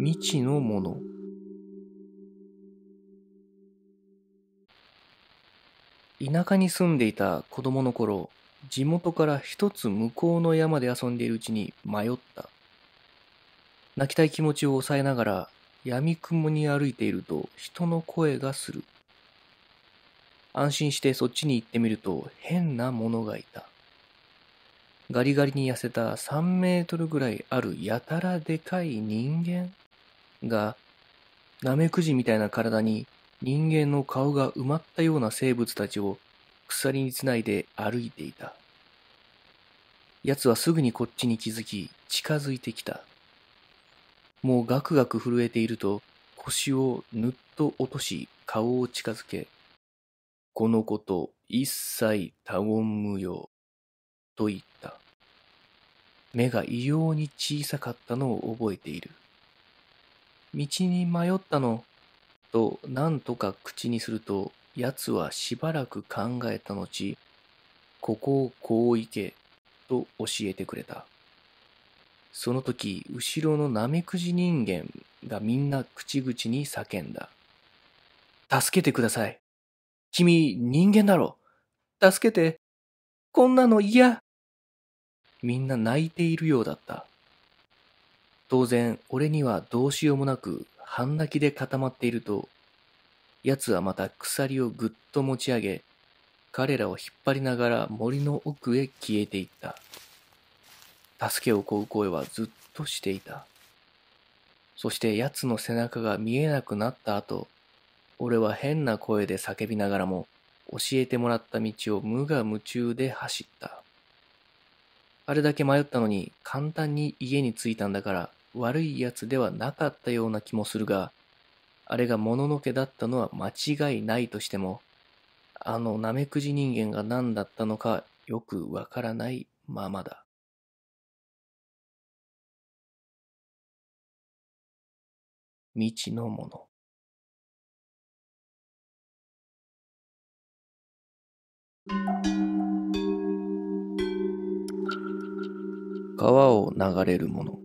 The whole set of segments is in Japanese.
未知のもの。田舎に住んでいた子供の頃、地元から一つ向こうの山で遊んでいるうちに迷った。泣きたい気持ちを抑えながら、闇雲に歩いていると人の声がする。安心してそっちに行ってみると変なものがいた。ガリガリに痩せた3メートルぐらいあるやたらでかい人間が、ナメクジみたいな体に人間の顔が埋まったような生物たちを鎖につないで歩いていた。奴はすぐにこっちに気づき近づいてきた。もうガクガク震えていると腰をぬっと落とし顔を近づけ、このこと一切他言無用と言った。目が異様に小さかったのを覚えている。道に迷ったのと何とか口にすると、奴はしばらく考えた後、ここをこう行けと教えてくれた。その時、後ろのナメクジ人間がみんな口々に叫んだ。助けてください。君、人間だろ。助けて。こんなの嫌。みんな泣いているようだった。当然、俺にはどうしようもなく半泣きで固まっていると、奴はまた鎖をぐっと持ち上げ、彼らを引っ張りながら森の奥へ消えていった。助けを請う声はずっとしていた。そして奴の背中が見えなくなった後、俺は変な声で叫びながらも教えてもらった道を無我夢中で走った。あれだけ迷ったのに簡単に家に着いたんだから悪い奴ではなかったような気もするが、あれがもののけだったのは間違いないとしても、あのナメクジ人間が何だったのかよくわからないままだ。未知のもの。川を流れるもの。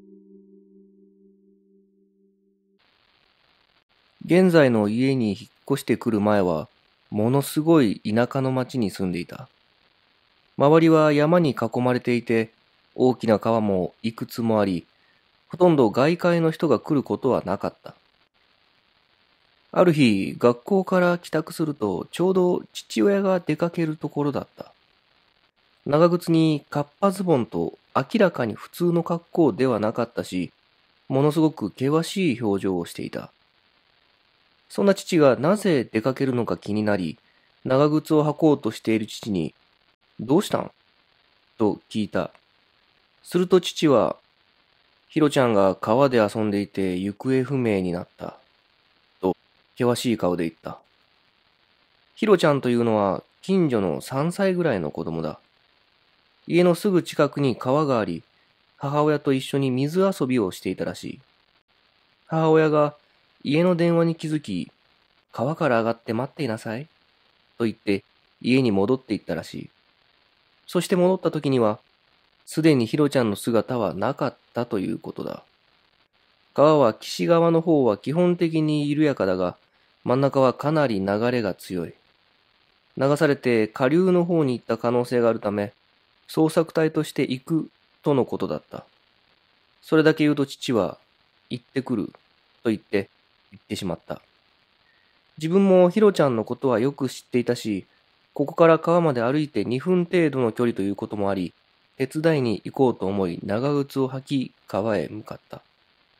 現在の家に引っ越してくる前は、ものすごい田舎の町に住んでいた。周りは山に囲まれていて、大きな川もいくつもあり、ほとんど外界の人が来ることはなかった。ある日、学校から帰宅すると、ちょうど父親が出かけるところだった。長靴にカッパズボンと明らかに普通の格好ではなかったし、ものすごく険しい表情をしていた。そんな父がなぜ出かけるのか気になり、長靴を履こうとしている父に、どうしたんと聞いた。すると父は、ヒロちゃんが川で遊んでいて行方不明になった。と、険しい顔で言った。ヒロちゃんというのは近所の3歳ぐらいの子供だ。家のすぐ近くに川があり、母親と一緒に水遊びをしていたらしい。母親が家の電話に気づき、川から上がって待っていなさい、と言って家に戻っていったらしい。そして戻った時には、すでにヒロちゃんの姿はなかったということだ。川は岸側の方は基本的に緩やかだが、真ん中はかなり流れが強い。流されて下流の方に行った可能性があるため、捜索隊として行くとのことだった。それだけ言うと父は、行ってくると言って行ってしまった。自分もヒロちゃんのことはよく知っていたし、ここから川まで歩いて2分程度の距離ということもあり、手伝いに行こうと思い長靴を履き川へ向かった。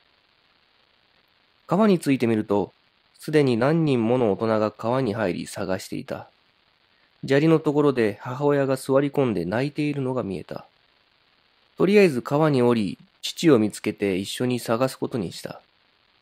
川に着いてみると、すでに何人もの大人が川に入り探していた。砂利のところで母親が座り込んで泣いているのが見えた。とりあえず川に降り、父を見つけて一緒に探すことにした。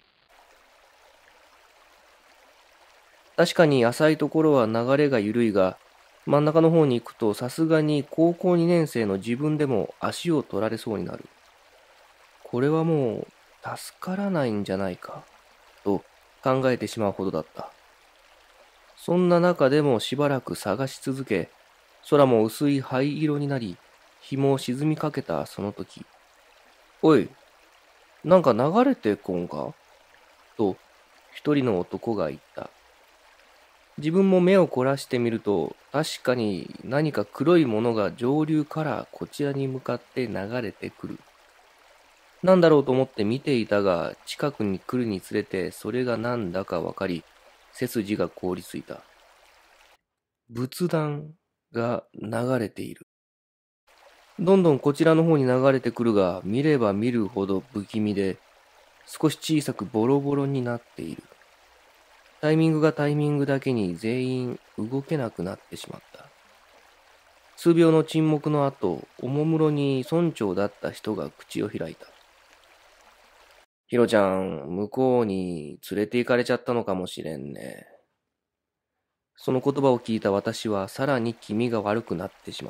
確かに浅いところは流れが緩いが、真ん中の方に行くとさすがに高校2年生の自分でも足を取られそうになる。これはもう助からないんじゃないか、と考えてしまうほどだった。そんな中でもしばらく探し続け、空も薄い灰色になり、日も沈みかけたその時、おい、 なんか流れてこんかと、一人の男が言った。自分も目を凝らしてみると、確かに何か黒いものが上流からこちらに向かって流れてくる。なんだろうと思って見ていたが、近くに来るにつれてそれが何だかわかり、背筋が凍りついた。仏壇が流れている。どんどんこちらの方に流れてくるが、見れば見るほど不気味で、少し小さくボロボロになっている。タイミングがタイミングだけに全員動けなくなってしまった。数秒の沈黙の後、おもむろに村長だった人が口を開いた。ヒロちゃん、向こうに連れて行かれちゃったのかもしれんね。その言葉を聞いた私はさらに気味が悪くなってしまった。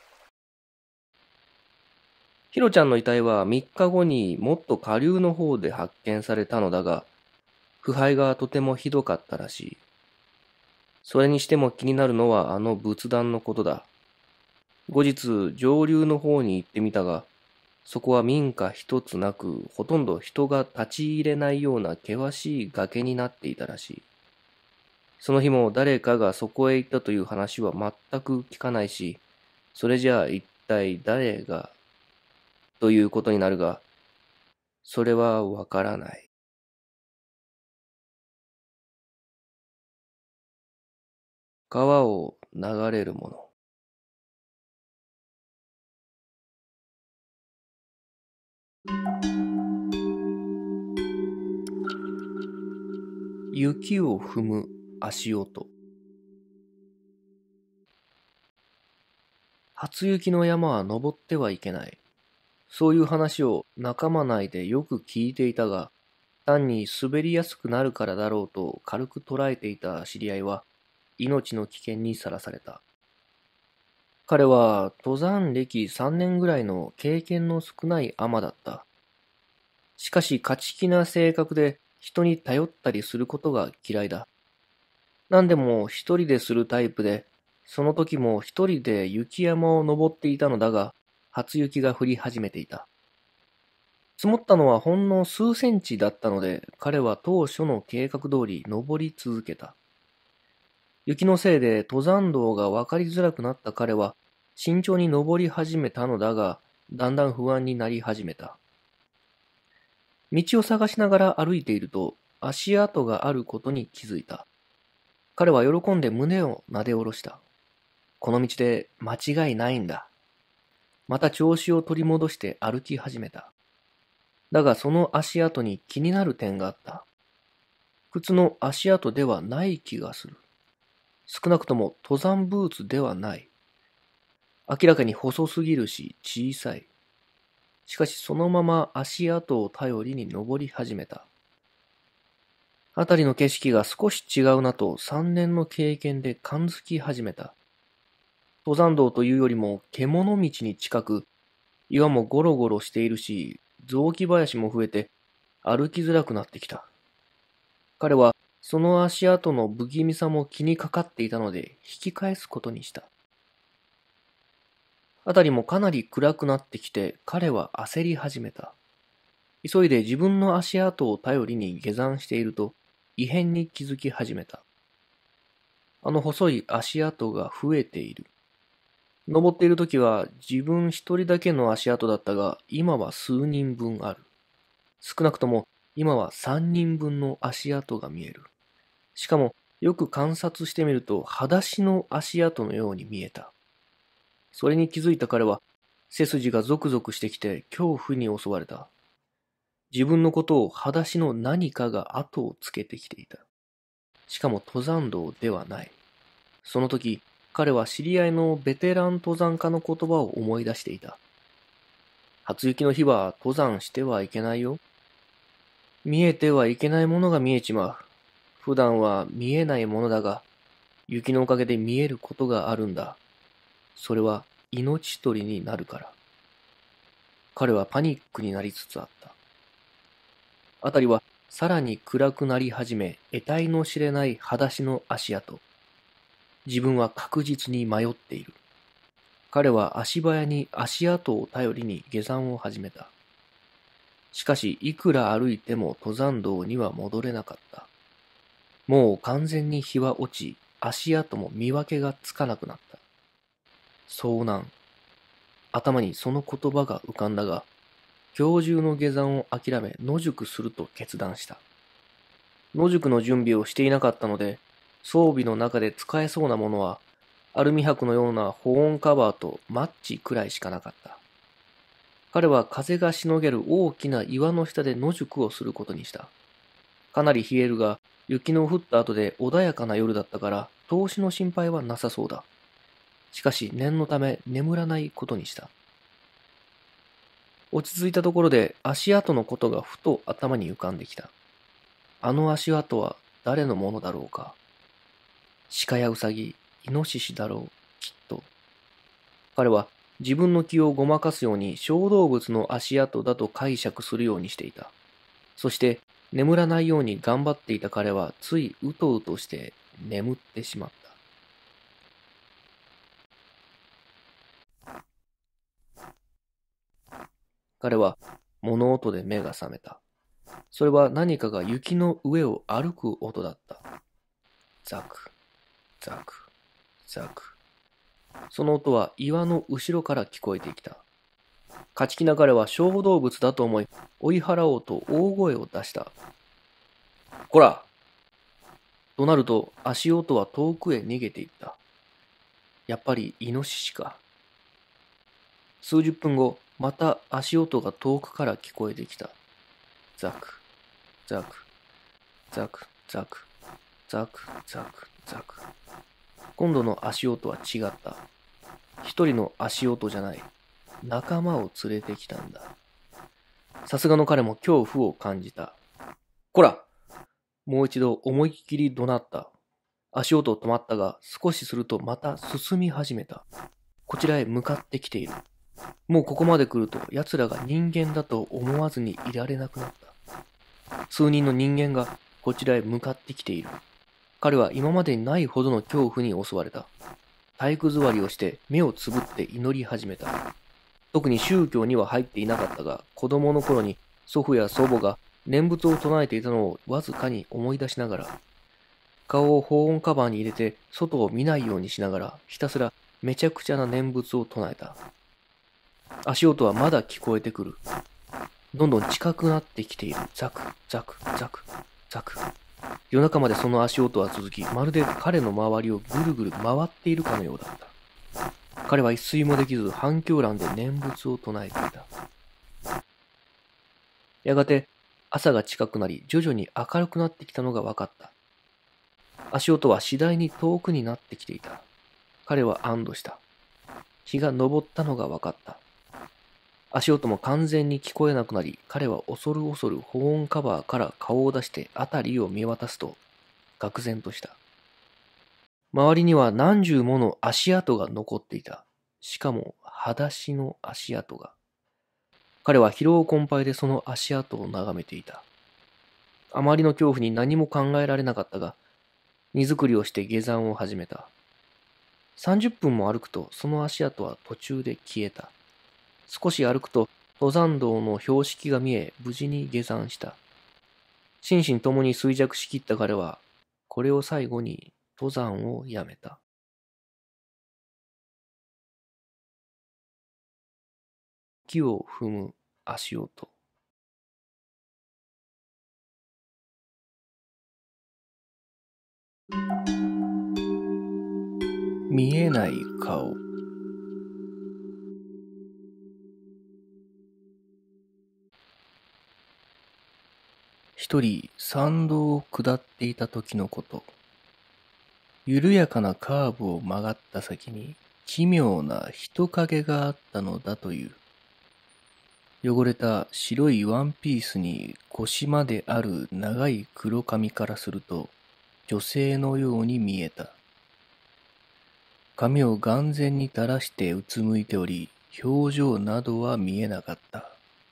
ヒロちゃんの遺体は3日後にもっと下流の方で発見されたのだが、腐敗がとてもひどかったらしい。それにしても気になるのはあの仏壇のことだ。後日、上流の方に行ってみたが、そこは民家一つなく、ほとんど人が立ち入れないような険しい崖になっていたらしい。その日も誰かがそこへ行ったという話は全く聞かないし、それじゃあ一体誰がということになるが、それはわからない。川を流れるもの。雪を踏む足音。初雪の山は登ってはいけない。そういう話を仲間内でよく聞いていたが、単に滑りやすくなるからだろうと軽く捉えていた知り合いは、命の危険にさらされた。彼は登山歴3年ぐらいの経験の少ない海女だった。しかし勝ち気な性格で人に頼ったりすることが嫌いだ。何でも一人でするタイプで、その時も一人で雪山を登っていたのだが、初雪が降り始めていた。積もったのはほんの数センチだったので、彼は当初の計画通り登り続けた。雪のせいで登山道が分かりづらくなった彼は、慎重に登り始めたのだが、だんだん不安になり始めた。道を探しながら歩いていると、足跡があることに気づいた。彼は喜んで胸をなで下ろした。この道で間違いないんだ。また調子を取り戻して歩き始めた。だがその足跡に気になる点があった。靴の足跡ではない気がする。少なくとも登山ブーツではない。明らかに細すぎるし小さい。しかしそのまま足跡を頼りに登り始めた。辺りの景色が少し違うなと3年の経験で感づき始めた。登山道というよりも獣道に近く、岩もゴロゴロしているし、雑木林も増えて歩きづらくなってきた。彼はその足跡の不気味さも気にかかっていたので引き返すことにした。辺りもかなり暗くなってきて彼は焦り始めた。急いで自分の足跡を頼りに下山していると異変に気づき始めた。あの細い足跡が増えている。登っているときは自分一人だけの足跡だったが、今は数人分ある。少なくとも今は3人分の足跡が見える。しかもよく観察してみると裸足の足跡のように見えた。それに気づいた彼は背筋がゾクゾクしてきて恐怖に襲われた。自分のことを裸足の何かが後をつけてきていた。しかも登山道ではない。その時、彼は知り合いのベテラン登山家の言葉を思い出していた。初雪の日は登山してはいけないよ。見えてはいけないものが見えちまう。普段は見えないものだが、雪のおかげで見えることがあるんだ。それは命取りになるから。彼はパニックになりつつあった。あたりはさらに暗くなり始め、得体の知れない裸足の足跡。自分は確実に迷っている。彼は足早に足跡を頼りに下山を始めた。 しかし、いくら歩いても登山道には戻れなかった。もう完全に日は落ち、足跡も見分けがつかなくなった。遭難。頭にその言葉が浮かんだが、今日中の下山を諦め野宿すると決断した。野宿の準備をしていなかったので、装備の中で使えそうなものは、アルミ箔のような保温カバーとマッチくらいしかなかった。彼は風がしのげる大きな岩の下で野宿をすることにした。かなり冷えるが、雪の降った後で穏やかな夜だったから、凍死の心配はなさそうだ。しかし念のため眠らないことにした。落ち着いたところで足跡のことがふと頭に浮かんできた。あの足跡は誰のものだろうか。鹿やウサギ、イノシシだろう、きっと。彼は自分の気をごまかすように小動物の足跡だと解釈するようにしていた。そして眠らないように頑張っていた彼はついうとうとして眠ってしまった。彼は物音で目が覚めた。それは何かが雪の上を歩く音だった。ザク、ザク、ザク。その音は岩の後ろから聞こえてきた。勝ち気な彼は小動物だと思い、追い払おうと大声を出した。こら！となると足音は遠くへ逃げていった。やっぱりイノシシか。数十分後、また足音が遠くから聞こえてきた。ザク、ザク、ザク、ザク、ザク、ザク、ザク。今度の足音は違った。一人の足音じゃない。仲間を連れてきたんだ。さすがの彼も恐怖を感じた。こら！もう一度思いっきり怒鳴った。足音止まったが、少しするとまた進み始めた。こちらへ向かってきている。もうここまで来ると奴らが人間だと思わずにいられなくなった。数人の人間がこちらへ向かってきている。彼は今までにないほどの恐怖に襲われた。体育座りをして目をつぶって祈り始めた。特に宗教には入っていなかったが、子供の頃に祖父や祖母が念仏を唱えていたのをわずかに思い出しながら、顔を保温カバーに入れて外を見ないようにしながら、ひたすらめちゃくちゃな念仏を唱えた。足音はまだ聞こえてくる。どんどん近くなってきている。ザク、ザク、ザク、ザク。夜中までその足音は続き、まるで彼の周りをぐるぐる回っているかのようだった。彼は一睡もできず、半狂乱で念仏を唱えていた。やがて朝が近くなり、徐々に明るくなってきたのが分かった。足音は次第に遠くになってきていた。彼は安堵した。日が昇ったのが分かった。足音も完全に聞こえなくなり、彼は恐る恐る保温カバーから顔を出して辺りを見渡すと、愕然とした。周りには何十もの足跡が残っていた。しかも、裸足の足跡が。彼は疲労困憊でその足跡を眺めていた。あまりの恐怖に何も考えられなかったが、荷造りをして下山を始めた。30分も歩くとその足跡は途中で消えた。少し歩くと登山道の標識が見え、無事に下山した。心身ともに衰弱しきった彼は、これを最後に登山をやめた。木を踏む足音。見えない顔。一人山道を下っていた時のこと。緩やかなカーブを曲がった先に奇妙な人影があったのだという。汚れた白いワンピースに腰まである長い黒髪からすると女性のように見えた。髪を眼前に垂らしてうつむいており、表情などは見えなかった。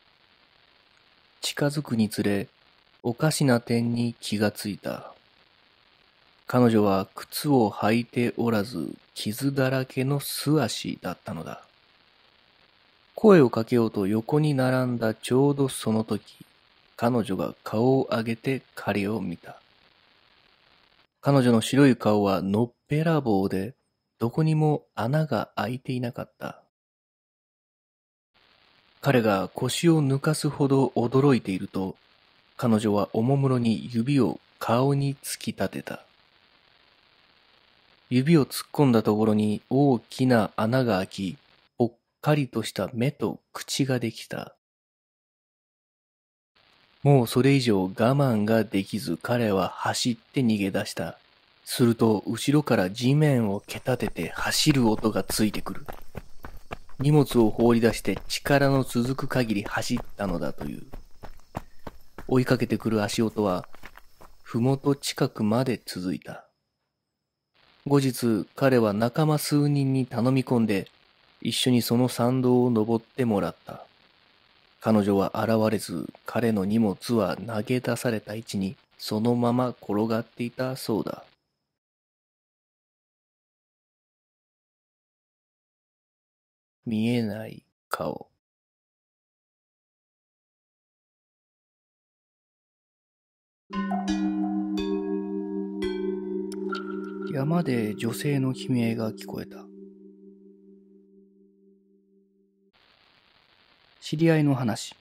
近づくにつれ、おかしな点に気がついた。彼女は靴を履いておらず、傷だらけの素足だったのだ。 声をかけようと横に並んだちょうどその時、彼女が顔を上げて彼を見た。彼女の白い顔はのっぺらぼうで、どこにも穴が開いていなかった。彼が腰を抜かすほど驚いていると、彼女はおもむろに指を顔に突き立てた。指を突っ込んだところに大きな穴が開き、ぽっかりとした目と口ができた。もうそれ以上我慢ができず彼は走って逃げ出した。すると後ろから地面を蹴立てて走る音がついてくる。荷物を放り出して力の続く限り走ったのだという。追いかけてくる足音は、ふもと近くまで続いた。後日、彼は仲間数人に頼み込んで、一緒にその山道を登ってもらった。彼女は現れず、彼の荷物は投げ出された位置にそのまま転がっていたそうだ。見えない顔。山で女性の悲鳴が聞こえた。知り合いの話。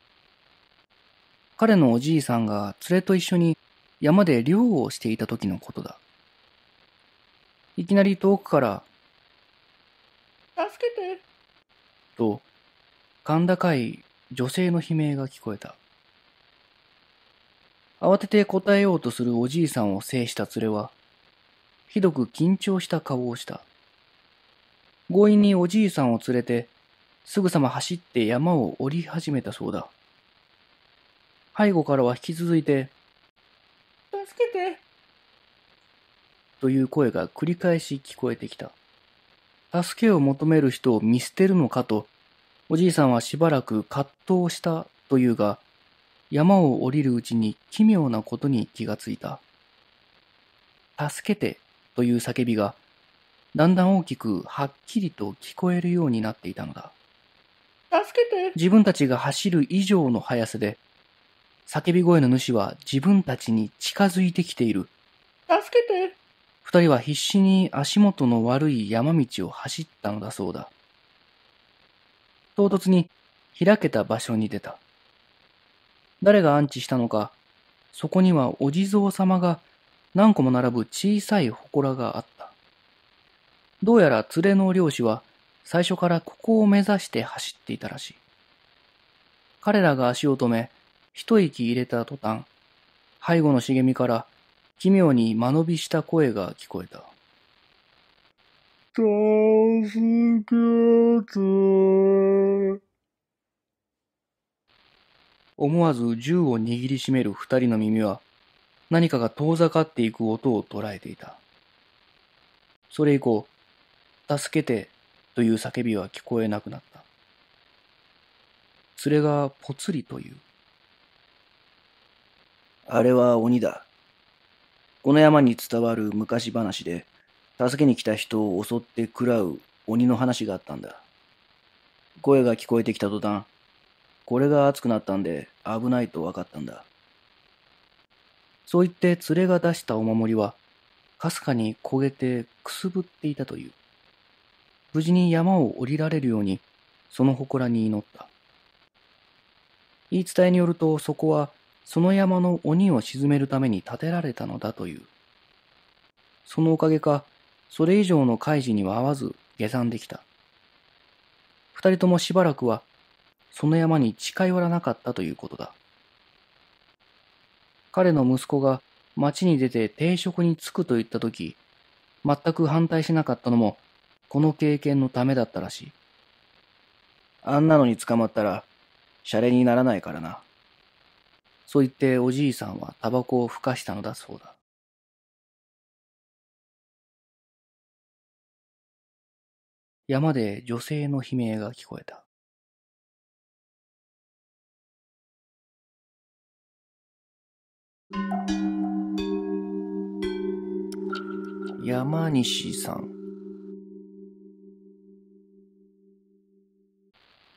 彼のおじいさんが連れと一緒に山で猟をしていた時のことだ。いきなり遠くから「助けて!」と甲高い女性の悲鳴が聞こえた。慌てて答えようとするおじいさんを制した連れは、ひどく緊張した顔をした。強引におじいさんを連れて、すぐさま走って山を降り始めたそうだ。背後からは引き続いて、助けてという声が繰り返し聞こえてきた。助けを求める人を見捨てるのかと、おじいさんはしばらく葛藤したというが、山を降りるうちに奇妙なことに気がついた。助けてという叫びが、だんだん大きくはっきりと聞こえるようになっていたのだ。助けて！自分たちが走る以上の速さで、叫び声の主は自分たちに近づいてきている。助けて！二人は必死に足元の悪い山道を走ったのだそうだ。唐突に開けた場所に出た。誰が安置したのか、そこにはお地蔵様が何個も並ぶ小さい祠があった。どうやら連れの漁師は最初からここを目指して走っていたらしい。彼らが足を止め、一息入れた途端、背後の茂みから奇妙に間延びした声が聞こえた。助けて。思わず銃を握りしめる二人の耳は、何かが遠ざかっていく音を捉えていた。それ以降、助けてという叫びは聞こえなくなった。連れがぽつりという。 あれは鬼だ。この山に伝わる昔話で、助けに来た人を襲って食らう鬼の話があったんだ。声が聞こえてきた途端、これが熱くなったんで危ないと分かったんだ。 そう言って連れが出したお守りは、かすかに焦げてくすぶっていたという。無事に山を降りられるように、その祠に祈った。言い伝えによると、そこはその山の鬼を鎮めるために建てられたのだという。そのおかげか、それ以上の開示には合わず下山できた。二人ともしばらくは、その山に近寄らなかったということだ。彼の息子が町に出て定職に就くと言ったとき、全く反対しなかったのも、この経験のためだったらしい。 あんなのに捕まったら、シャレにならないからな。 そう言っておじいさんはタバコをふかしたのだそうだ。山で女性の悲鳴が聞こえた。山西さん。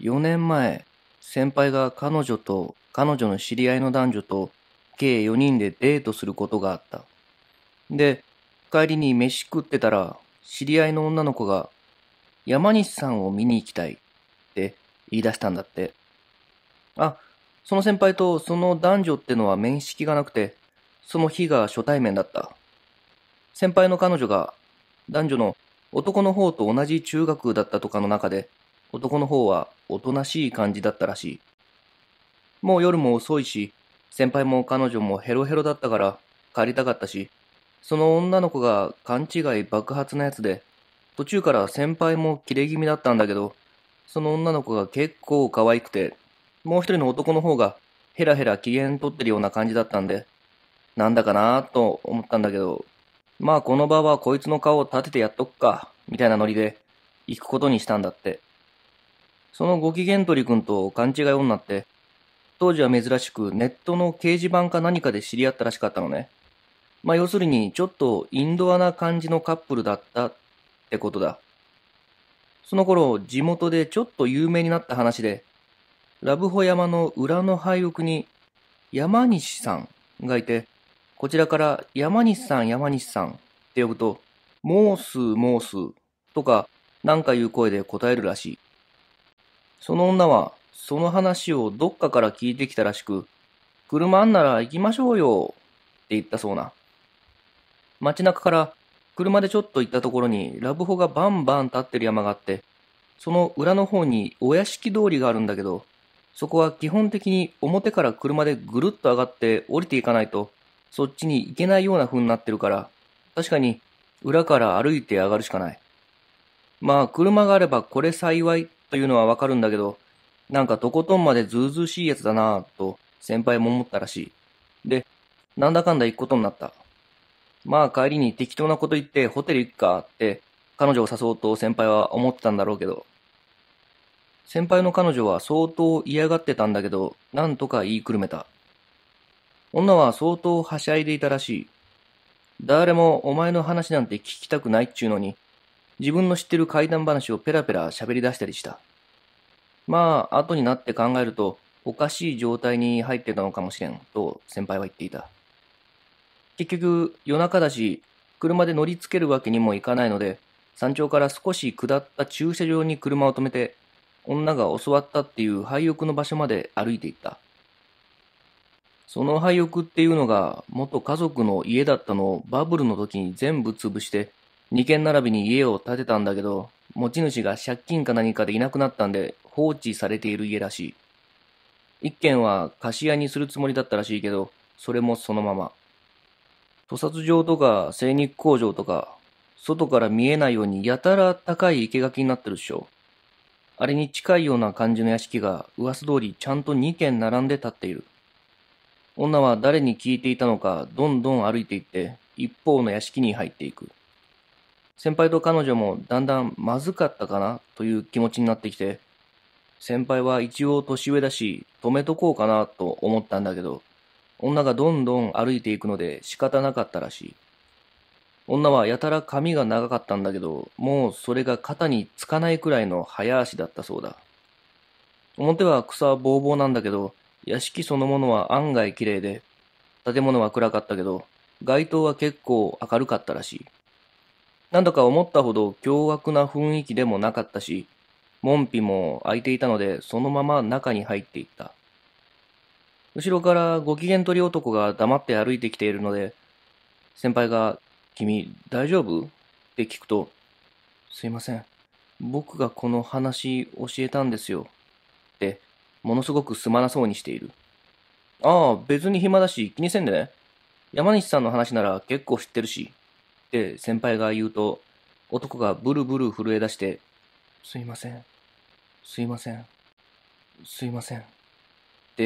4年前、先輩が彼女と彼女の知り合いの男女と計4人でデートすることがあった。で、帰りに飯食ってたら、知り合いの女の子が山西さんを見に行きたいって言い出したんだって。あ、その先輩とその男女ってのは面識がなくて、その日が初対面だった。先輩の彼女が男女の男の方と同じ中学だったとかの中で、男の方はおとなしい感じだったらしい。もう夜も遅いし、先輩も彼女もヘロヘロだったから帰りたかったし、その女の子が勘違い爆発なやつで、途中から先輩もキレ気味だったんだけど、その女の子が結構可愛くて、もう一人の男の方がヘラヘラ機嫌取ってるような感じだったんで、なんだかなぁと思ったんだけど、まあこの場はこいつの顔を立ててやっとくか、みたいなノリで行くことにしたんだって。そのご機嫌取り君と勘違い女って、当時は珍しくネットの掲示板か何かで知り合ったらしかったのね。まあ要するにちょっとインドアな感じのカップルだったってことだ。その頃地元でちょっと有名になった話で、ラブホ山の裏の廃屋に山西さんがいて、こちらから山西さん山西さんって呼ぶと、モースモースとかなんかいう声で答えるらしい。その女はその話をどっかから聞いてきたらしく、車あんなら行きましょうよって言ったそうな。街中から車でちょっと行ったところにラブホがバンバン立ってる山があって、その裏の方にお屋敷通りがあるんだけど、そこは基本的に表から車でぐるっと上がって降りていかないと、そっちに行けないような風になってるから、確かに裏から歩いて上がるしかない。まあ車があればこれ幸いというのはわかるんだけど、なんかとことんまでずうずうしいやつだなぁと先輩も思ったらしい。で、なんだかんだ行くことになった。まあ帰りに適当なこと言ってホテル行くかって彼女を誘おうと先輩は思ってたんだろうけど、先輩の彼女は相当嫌がってたんだけど、なんとか言いくるめた。女は相当はしゃいでいたらしい。誰もお前の話なんて聞きたくないっちゅうのに、自分の知ってる怪談話をペラペラ喋り出したりした。まあ、後になって考えると、おかしい状態に入ってたのかもしれん、と先輩は言っていた。結局、夜中だし、車で乗りつけるわけにもいかないので、山頂から少し下った駐車場に車を止めて、女が教わったっていう廃屋の場所まで歩いていった。その廃屋っていうのが元家族の家だったのをバブルの時に全部潰して二軒並びに家を建てたんだけど、持ち主が借金か何かでいなくなったんで放置されている家らしい。一軒は貸し屋にするつもりだったらしいけど、それもそのまま。屠殺場とか精肉工場とか、外から見えないようにやたら高い生垣になってるっしょ。あれに近いような感じの屋敷が噂通りちゃんと2軒並んで建っている。女は誰に聞いていたのかどんどん歩いていって一方の屋敷に入っていく。先輩と彼女もだんだんまずかったかなという気持ちになってきて、先輩は一応年上だし止めとこうかなと思ったんだけど、女がどんどん歩いていくので仕方なかったらしい。女はやたら髪が長かったんだけど、もうそれが肩につかないくらいの早足だったそうだ。表は草ぼうぼうなんだけど、屋敷そのものは案外綺麗で、建物は暗かったけど、街灯は結構明るかったらしい。なんだか思ったほど凶悪な雰囲気でもなかったし、門扉も開いていたので、そのまま中に入っていった。後ろからご機嫌取り男が黙って歩いてきているので、先輩が、君、大丈夫って聞くと、すいません。僕がこの話教えたんですよ。って、ものすごくすまなそうにしている。ああ、別に暇だし気にせんでね。山西さんの話なら結構知ってるし。って先輩が言うと、男がブルブル震え出して、すいません。すいません。すいません。って、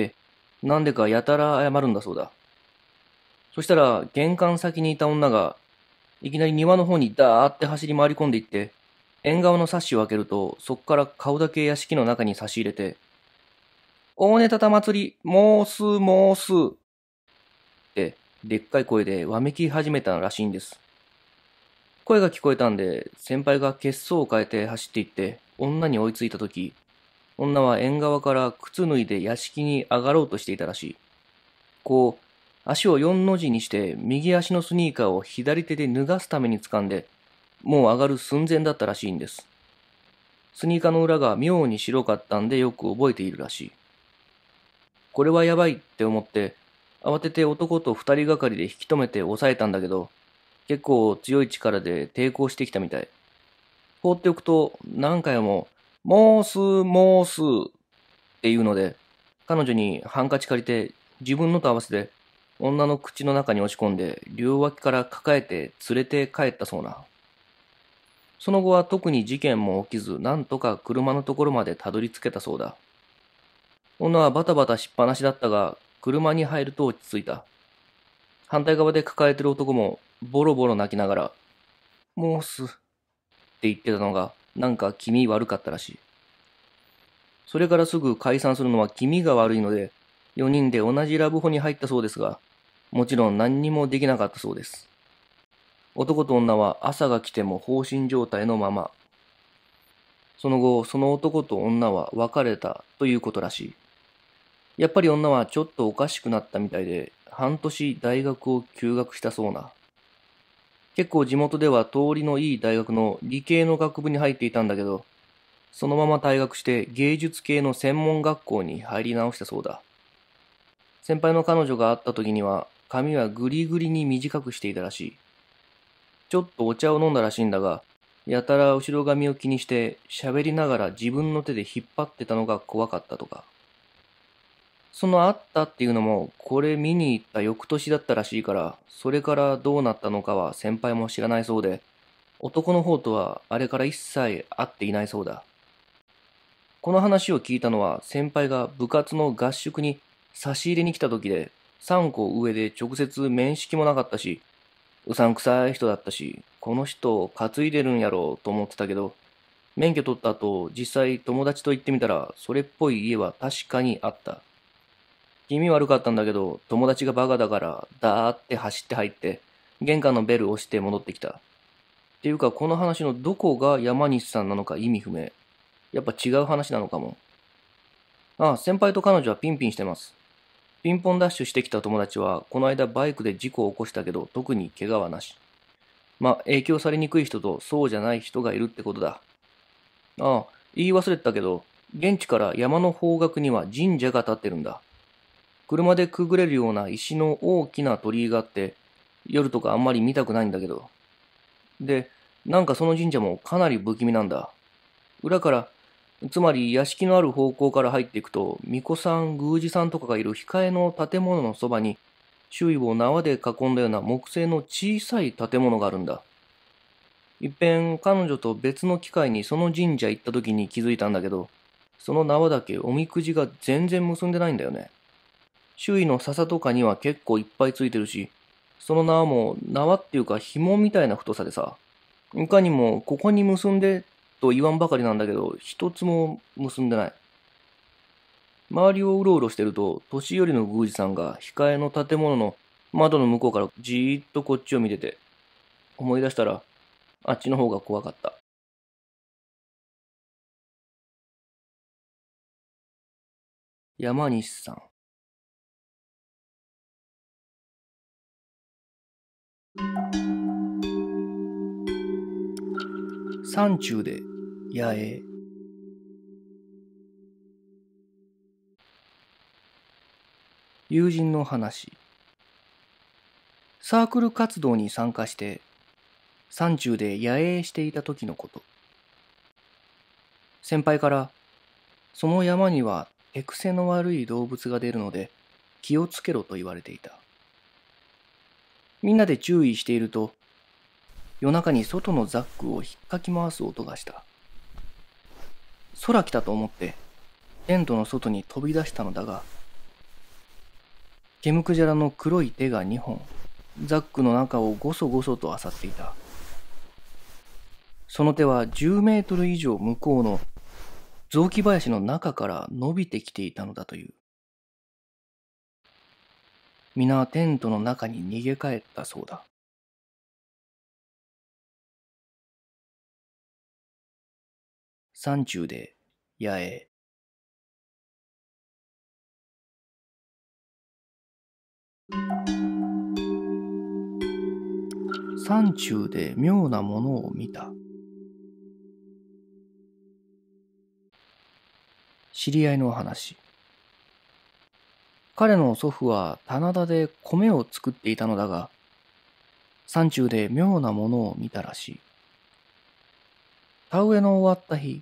なんでかやたら謝るんだそうだ。そしたら玄関先にいた女が、いきなり庭の方にダーって走り回り込んでいって、縁側のサッシを開けると、そこから顔だけ屋敷の中に差し入れて、大ネタ玉祭り、もうす、もうす、って、でっかい声でわめき始めたらしいんです。声が聞こえたんで、先輩が血相を変えて走っていって、女に追いついたとき、 女は縁側から靴脱いで屋敷に上がろうとしていたらしい。こう、足を4の字にして右足のスニーカーを左手で脱がすために掴んで、もう上がる寸前だったらしいんです。スニーカーの裏が妙に白かったんでよく覚えているらしい。これはやばいって思って、慌てて男と2人がかりで引き止めて抑えたんだけど、結構強い力で抵抗してきたみたい。放っておくと何回も、もうす、もうすっていうので、彼女にハンカチ借りて自分のと合わせて女の口の中に押し込んで両脇から抱えて連れて帰ったそうな。その後は特に事件も起きず、なんとか車のところまでたどり着けたそうだ。女はバタバタしっぱなしだったが、車に入ると落ち着いた。反対側で抱えてる男もボロボロ泣きながら、もうすって言ってたのが、なんか気味悪かったらしい。それからすぐ解散するのは気味が悪いので、4人で同じラブホに入ったそうですが、もちろん何にもできなかったそうです。男と女は朝が来ても放心状態のまま。その後、その男と女は別れたということらしい。やっぱり女はちょっとおかしくなったみたいで、半年大学を休学したそうな。結構地元では通りのいい大学の理系の学部に入っていたんだけど、そのまま退学して芸術系の専門学校に入り直したそうだ。先輩の彼女が会った時には髪はグリグリに短くしていたらしい。ちょっとお茶を飲んだらしいんだが、やたら後ろ髪を気にして喋りながら自分の手で引っ張ってたのが怖かったとか。その会ったっていうのもこれ見に行った翌年だったらしいから、それからどうなったのかは先輩も知らないそうで、男の方とはあれから一切会っていないそうだ。この話を聞いたのは先輩が部活の合宿に差し入れに来た時で、3個上で直接面識もなかったし、うさんくさい人だったし、この人担いでるんやろうと思ってたけど、免許取った後、実際友達と行ってみたら、それっぽい家は確かにあった。気味悪かったんだけど、友達がバカだから、ダーって走って入って、玄関のベル押して戻ってきた。っていうか、この話のどこが山西さんなのか意味不明。やっぱ違う話なのかも。ああ、先輩と彼女はピンピンしてます。ピンポンダッシュしてきた友達は、この間バイクで事故を起こしたけど、特に怪我はなし。まあ、影響されにくい人とそうじゃない人がいるってことだ。ああ、言い忘れてたけど、現地から山の方角には神社が建ってるんだ。車でくぐれるような石の大きな鳥居があって、夜とかあんまり見たくないんだけど。で、なんかその神社もかなり不気味なんだ。裏から、つまり屋敷のある方向から入っていくと、巫女さん、宮司さんとかがいる控えの建物のそばに、周囲を縄で囲んだような木製の小さい建物があるんだ。いっぺん彼女と別の機会にその神社行った時に気づいたんだけど、その縄だけおみくじが全然結んでないんだよね。周囲の笹とかには結構いっぱいついてるし、その縄も縄っていうか紐みたいな太さでさ、いかにもここに結んでと言わんばかりなんだけど、一つも結んでない。周りをうろうろしてると、年寄りの宮司さんが控えの建物の窓の向こうからじーっとこっちを見てて、思い出したら、あっちの方が怖かった。山西さん。山中で野営。友人の話。サークル活動に参加して山中で野営していた時のこと。先輩からその山には手癖の悪い動物が出るので気をつけろと言われていた。みんなで注意していると夜中に外のザックを引っかき回す音がした。空来たと思ってテントの外に飛び出したのだが、毛むくじゃらの黒い手が2本ザックの中をごそごそと漁っていた。その手は10メートル以上向こうの雑木林の中から伸びてきていたのだという。皆テントの中に逃げ帰ったそうだ。山中で野営。 山中で妙なものを見た。知り合いの話。彼の祖父は棚田で米を作っていたのだが、山中で妙なものを見たらしい。田植えの終わった日、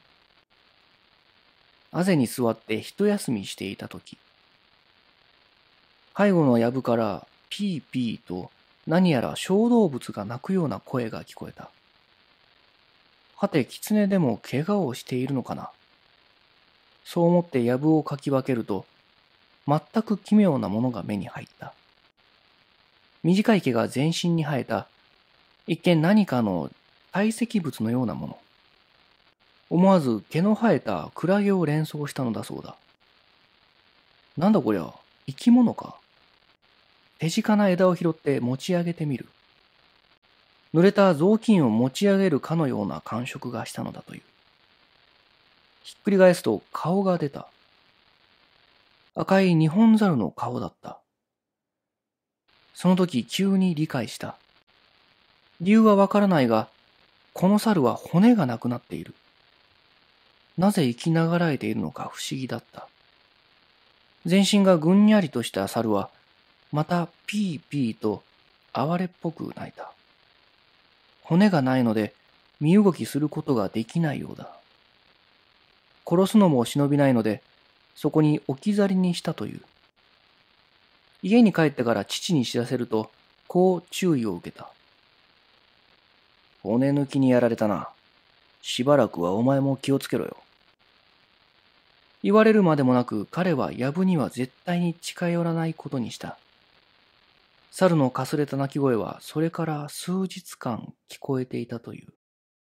あぜに座って一休みしていたとき、背後の藪からピーピーと何やら小動物が鳴くような声が聞こえた。はて、狐でも怪我をしているのかな。そう思って藪をかき分けると、全く奇妙なものが目に入った。短い毛が全身に生えた、一見何かの堆積物のようなもの。思わず毛の生えたクラゲを連想したのだそうだ。なんだこりゃ、生き物か。手近な枝を拾って持ち上げてみる。濡れた雑巾を持ち上げるかのような感触がしたのだという。ひっくり返すと顔が出た。赤いニホンザルの顔だった。その時急に理解した。理由はわからないが、この猿は骨がなくなっている。なぜ生きながらえているのか不思議だった。全身がぐんにゃりとした猿は、またピーピーと哀れっぽく鳴いた。骨がないので身動きすることができないようだ。殺すのも忍びないので、そこに置き去りにしたという。家に帰ってから父に知らせると、こう注意を受けた。 骨抜きにやられたな。しばらくはお前も気をつけろよ。 言われるまでもなく、彼は藪には絶対に近寄らないことにした。猿のかすれた鳴き声はそれから数日間聞こえていたという。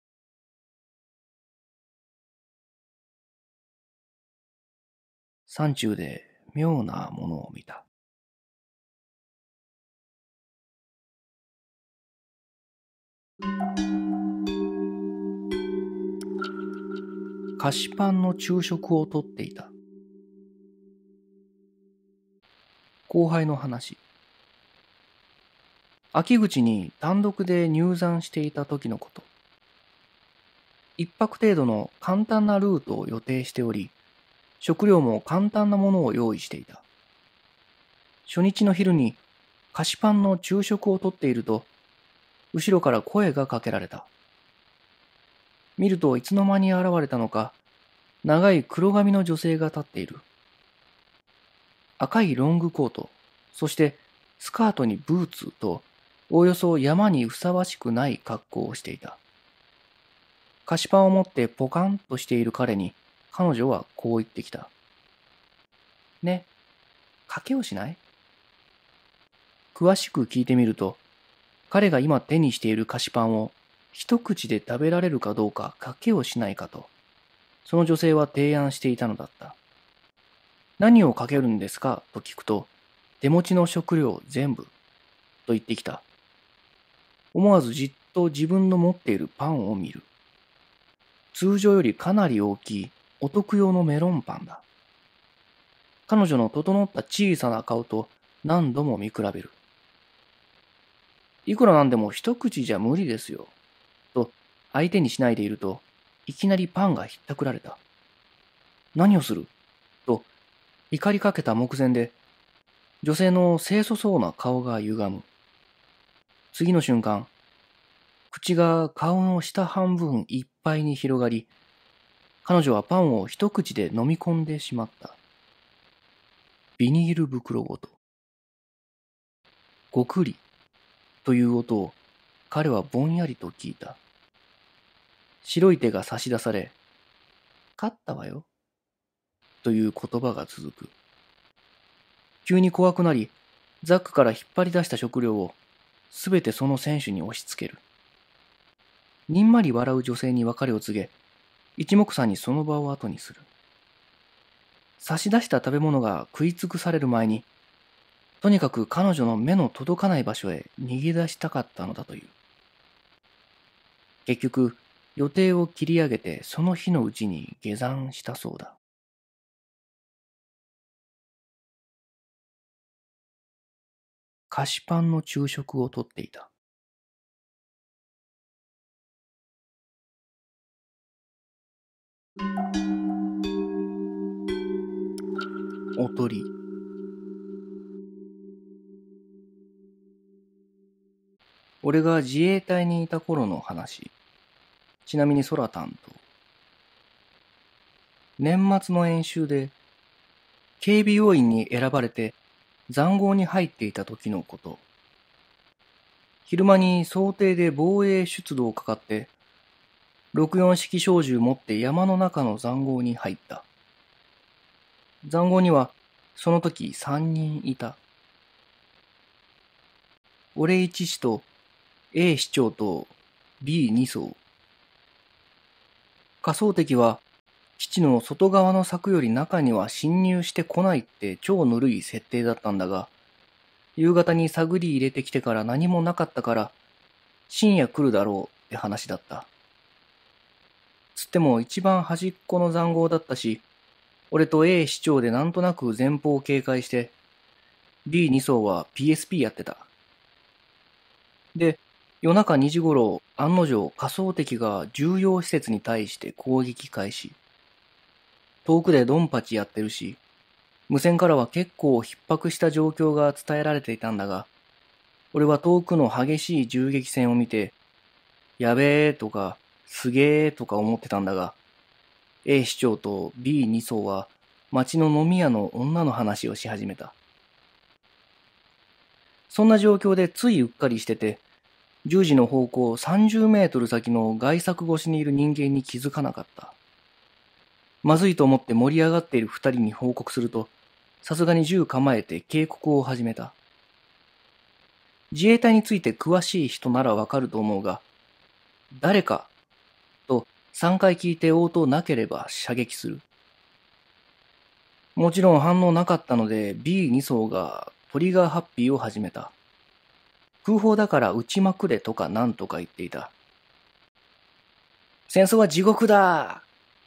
山中で妙なものを見た。菓子パンの昼食をとっていた。後輩の話。秋口に単独で入山していた時のこと。一泊程度の簡単なルートを予定しており、食料も簡単なものを用意していた。初日の昼に菓子パンの昼食をとっていると、後ろから声がかけられた。見るといつの間に現れたのか、長い黒髪の女性が立っている。赤いロングコート、そしてスカートにブーツと、おおよそ山にふさわしくない格好をしていた。菓子パンを持ってポカンとしている彼に、彼女はこう言ってきた。ね、賭けをしない？詳しく聞いてみると、彼が今手にしている菓子パンを一口で食べられるかどうか賭けをしないかと、その女性は提案していたのだった。何をかけるんですかと聞くと、手持ちの食料全部と言ってきた。思わずじっと自分の持っているパンを見る。通常よりかなり大きいお得用のメロンパンだ。彼女の整った小さな顔と何度も見比べる。いくらなんでも一口じゃ無理ですよ。と相手にしないでいると、いきなりパンがひったくられた。何をすると怒りかけた目前で、女性の清楚そうな顔が歪む。次の瞬間、口が顔の下半分いっぱいに広がり、彼女はパンを一口で飲み込んでしまった。ビニール袋ごと。ごくりという音を彼はぼんやりと聞いた。白い手が差し出され、勝ったわよという言葉が続く。急に怖くなり、ザックから引っ張り出した食料をすべてその選手に押し付ける。にんまり笑う女性に別れを告げ、一目散にその場を後にする。差し出した食べ物が食い尽くされる前に、とにかく彼女の目の届かない場所へ逃げ出したかったのだという。結局、予定を切り上げてその日のうちに下山したそうだ。 菓子パンの昼食をとっていた。おとり。俺が自衛隊にいた頃の話。ちなみに空担当。年末の演習で警備要員に選ばれて塹壕に入っていた時のこと。昼間に想定で防衛出動かかって64式小銃持って山の中の塹壕に入った。塹壕にはその時3人いた。俺1士と A 士長と B2 曹。仮想敵は基地の外側の柵より中には侵入してこないって超ぬるい設定だったんだが、夕方に探り入れてきてから何もなかったから深夜来るだろうって話だった。つっても一番端っこの塹壕だったし、俺と A 士長でなんとなく前方を警戒して、B2 曹は PSP やってた。で、夜中2時頃、案の定仮想敵が重要施設に対して攻撃開始。遠くでドンパチやってるし、無線からは結構逼迫した状況が伝えられていたんだが、俺は遠くの激しい銃撃戦を見て、やべえとか、すげえとか思ってたんだが、A 市長と B2 曹は町の飲み屋の女の話をし始めた。そんな状況でついうっかりしてて、10時の方向30メートル先の外柵越しにいる人間に気づかなかった。まずいと思って盛り上がっている2人に報告すると、さすがに銃構えて警告を始めた。自衛隊について詳しい人ならわかると思うが、誰かと3回聞いて応答なければ射撃する。もちろん反応なかったので B2 曹がトリガーハッピーを始めた。空砲だから撃ちまくれとかなんとか言っていた。戦争は地獄だ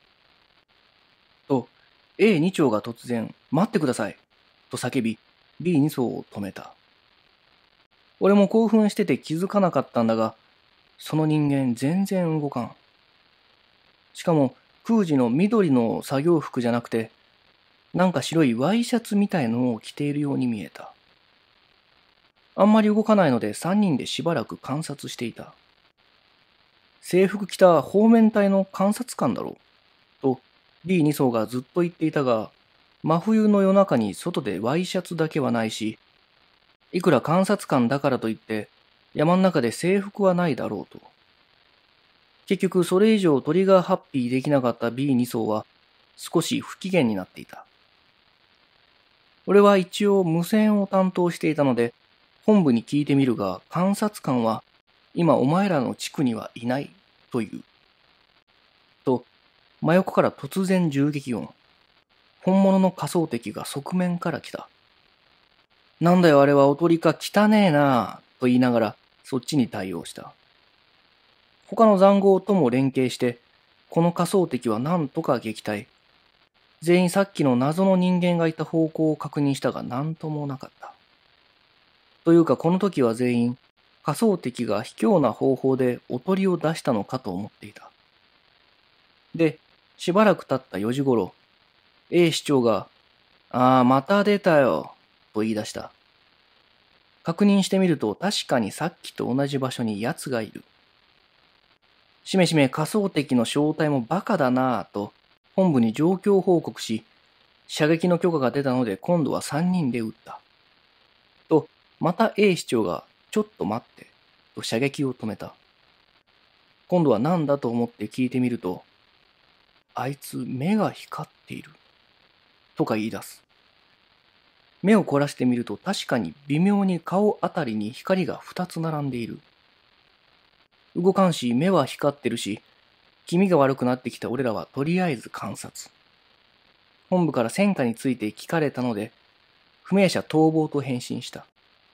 と A2 丁が突然待ってくださいと叫び B2 曹を止めた。俺も興奮してて気づかなかったんだが、その人間全然動かん。しかも空時の緑の作業服じゃなくて、なんか白いワイシャツみたいのを着ているように見えた。あんまり動かないので3人でしばらく観察していた。制服着た方面隊の観察官だろうと B2 曹がずっと言っていたが、真冬の夜中に外でワイシャツだけはないし、いくら観察官だからといって山の中で制服はないだろうと。結局それ以上トリガーハッピーできなかった B2 曹は少し不機嫌になっていた。俺は一応無線を担当していたので本部に聞いてみるが、観察官は今お前らの地区にはいないという。と真横から突然銃撃音。本物の仮想敵が側面から来た。なんだよあれはおとりか汚ねえなぁと言いながらそっちに対応した。他の塹壕とも連携して、この仮想敵は何とか撃退。全員さっきの謎の人間がいた方向を確認したが何ともなかった。というかこの時は全員仮想敵が卑怯な方法でおとりを出したのかと思っていた。で、しばらく経った4時頃、A 市長が、また出たよ、と言い出した。確認してみると確かにさっきと同じ場所に奴がいる。しめしめ仮想敵の正体もバカだなぁと本部に状況報告し、射撃の許可が出たので今度は3人で撃った。と、また A 市長が、ちょっと待って、と射撃を止めた。今度は何だと思って聞いてみると、あいつ目が光っている。とか言い出す。目を凝らしてみると確かに微妙に顔あたりに光が2つ並んでいる。動かんし目は光ってるし、気味が悪くなってきた俺らはとりあえず観察。本部から戦果について聞かれたので、不明者逃亡と返信した。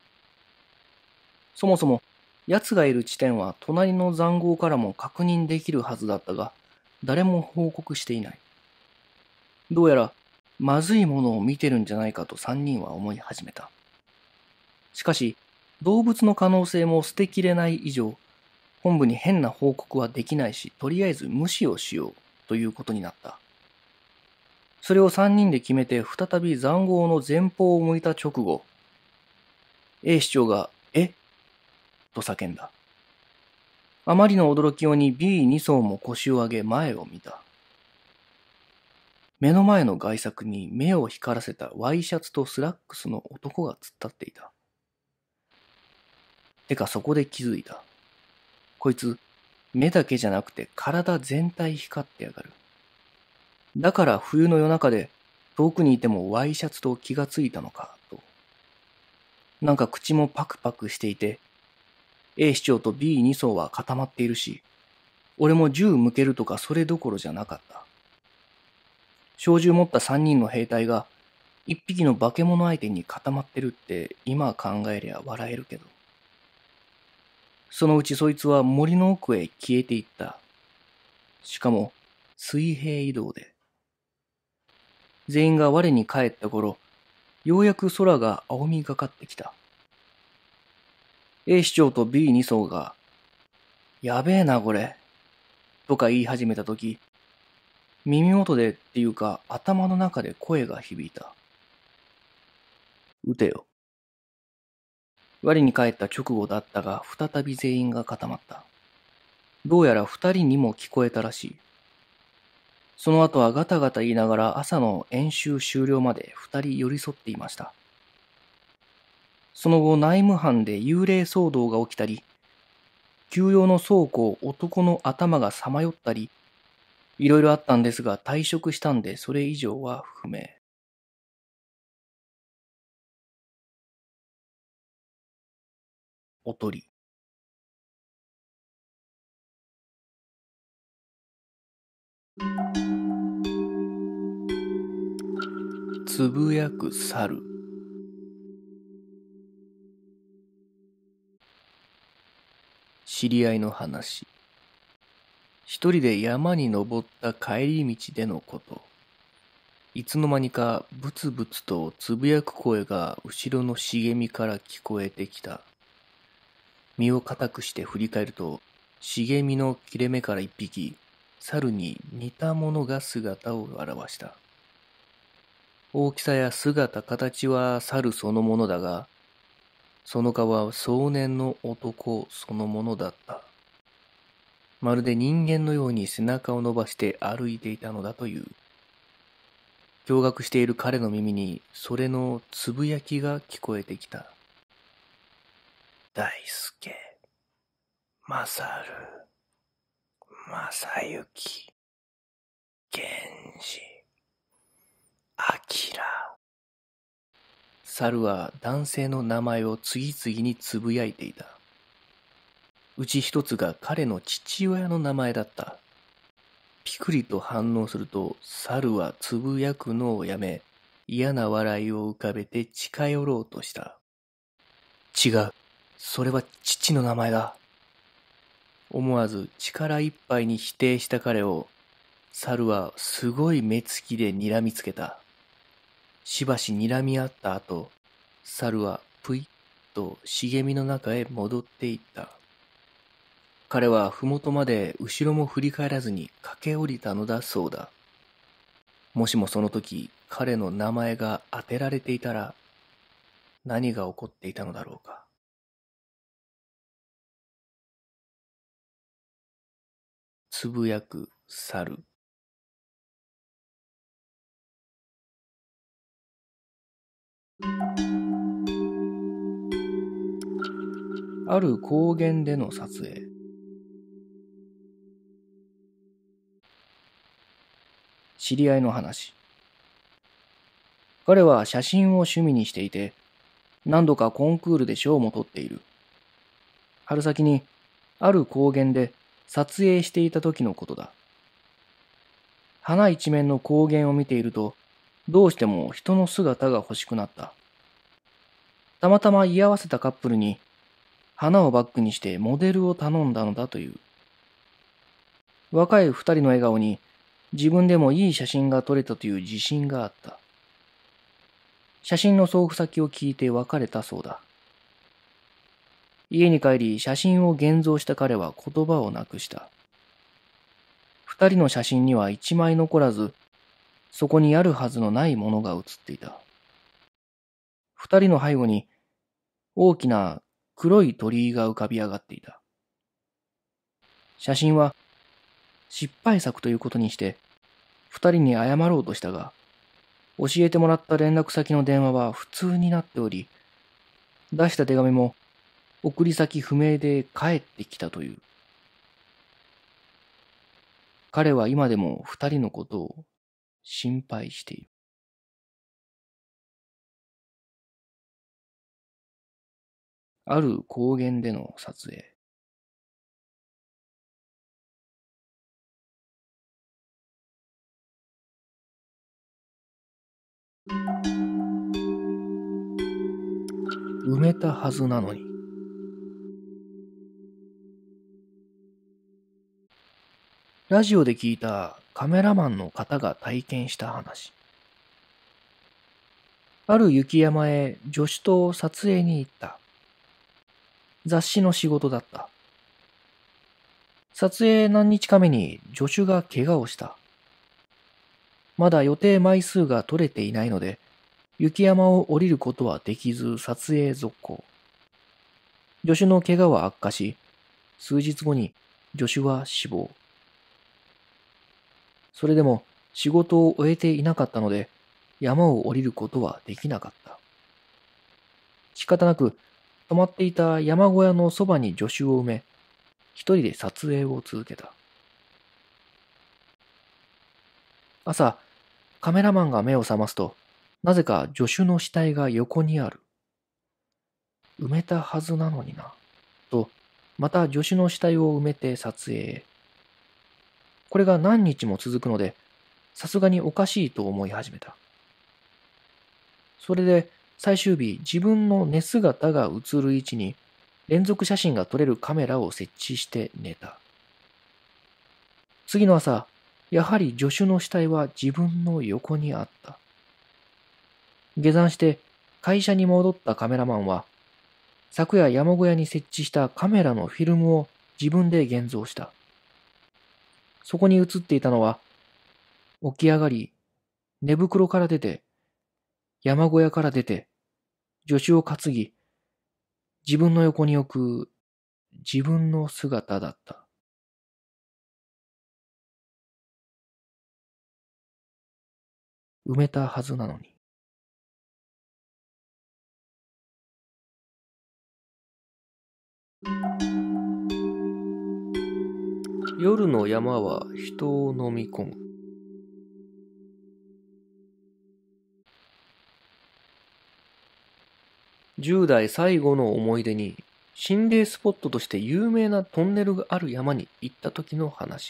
そもそも奴がいる地点は隣の塹壕からも確認できるはずだったが、誰も報告していない。どうやらまずいものを見てるんじゃないかと3人は思い始めた。しかし動物の可能性も捨てきれない以上、本部に変な報告はできないし、とりあえず無視をしようということになった。それを3人で決めて再び塹壕の前方を向いた直後、A 市長が、と叫んだ。あまりの驚きように B2 層も腰を上げ前を見た。目の前の外柵に目を光らせたワイシャツとスラックスの男が突っ立っていた。てかそこで気づいた。こいつ、目だけじゃなくて体全体光ってやがる。だから冬の夜中で遠くにいてもワイシャツと気がついたのかと。なんか口もパクパクしていて、A 市長と B2 層は固まっているし、俺も銃向けるとかそれどころじゃなかった。小銃持った3人の兵隊が1匹の化け物相手に固まってるって今考えりゃ笑えるけど。そのうちそいつは森の奥へ消えていった。しかも水平移動で。全員が我に帰った頃、ようやく空が青みがかってきた。A 市長と B2 層が、やべえなこれ、とか言い始めたとき、耳元でっていうか頭の中で声が響いた。撃てよ。我に帰った直後だったが、再び全員が固まった。どうやら2人にも聞こえたらしい。その後はガタガタ言いながら朝の演習終了まで2人寄り添っていました。その後内務班で幽霊騒動が起きたり、休養の倉庫を男の頭がさまよったり、いろいろあったんですが退職したんでそれ以上は不明。おとり。つぶやく猿。知り合いの話。一人で山に登った帰り道でのこと。いつの間にかブツブツとつぶやく声が後ろの茂みから聞こえてきた。身を固くして振り返ると、茂みの切れ目から一匹、猿に似たものが姿を現した。大きさや姿形は猿そのものだが、その顔は壮年の男そのものだった。まるで人間のように背中を伸ばして歩いていたのだという。驚愕している彼の耳にそれのつぶやきが聞こえてきた。大輔、勝、正幸、源氏、明。猿は男性の名前を次々につぶやいていた。うち一つが彼の父親の名前だった。ピクリと反応すると、猿はつぶやくのをやめ、嫌な笑いを浮かべて近寄ろうとした。違う、それは父の名前だ。思わず力いっぱいに否定した彼を、猿はすごい目つきで睨みつけた。しばし睨み合った後、猿はぷいっと茂みの中へ戻っていった。彼は麓まで後ろも振り返らずに駆け下りたのだそうだ。もしもその時彼の名前が当てられていたら、何が起こっていたのだろうか。つぶやく猿。ある高原での撮影。知り合いの話。彼は写真を趣味にしていて、何度かコンクールで賞も取っている。春先にある高原で撮影していた時のことだ。花一面の高原を見ていると、どうしても人の姿が欲しくなった。たまたま居合わせたカップルに、花をバックにしてモデルを頼んだのだという。若い二人の笑顔に、自分でもいい写真が撮れたという自信があった。写真の送付先を聞いて別れたそうだ。 家に帰り写真を現像した彼は言葉をなくした。二人の写真には一枚残らず、そこにあるはずのないものが写っていた。二人の背後に大きな黒い鳥居が浮かび上がっていた。写真は失敗作ということにして二人に謝ろうとしたが、教えてもらった連絡先の電話は普通になっており、出した手紙も送り先不明で帰ってきたという。彼は今でも二人のことを心配している。ある高原での撮影。埋めたはずなのに。ラジオで聞いたカメラマンの方が体験した話。ある雪山へ助手と撮影に行った。雑誌の仕事だった。撮影何日か目に助手が怪我をした。まだ予定枚数が取れていないので、雪山を降りることはできず撮影続行。助手の怪我は悪化し、数日後に助手は死亡。それでも仕事を終えていなかったので、山を降りることはできなかった。仕方なく、泊まっていた山小屋のそばに助手を埋め、一人で撮影を続けた。朝、カメラマンが目を覚ますと、なぜか助手の死体が横にある。埋めたはずなのにな。と、また助手の死体を埋めて撮影へ。これが何日も続くので、さすがにおかしいと思い始めた。それで最終日、自分の寝姿が映る位置に連続写真が撮れるカメラを設置して寝た。次の朝、やはり助手の死体は自分の横にあった。下山して会社に戻ったカメラマンは、昨夜山小屋に設置したカメラのフィルムを自分で現像した。そこに映っていたのは、起き上がり、寝袋から出て、山小屋から出て、助手を担ぎ、自分の横に置く自分の姿だった。埋めたはずなのに。夜の山は人を飲み込む。10代最後の思い出に、心霊スポットとして有名なトンネルがある山に行った時の話。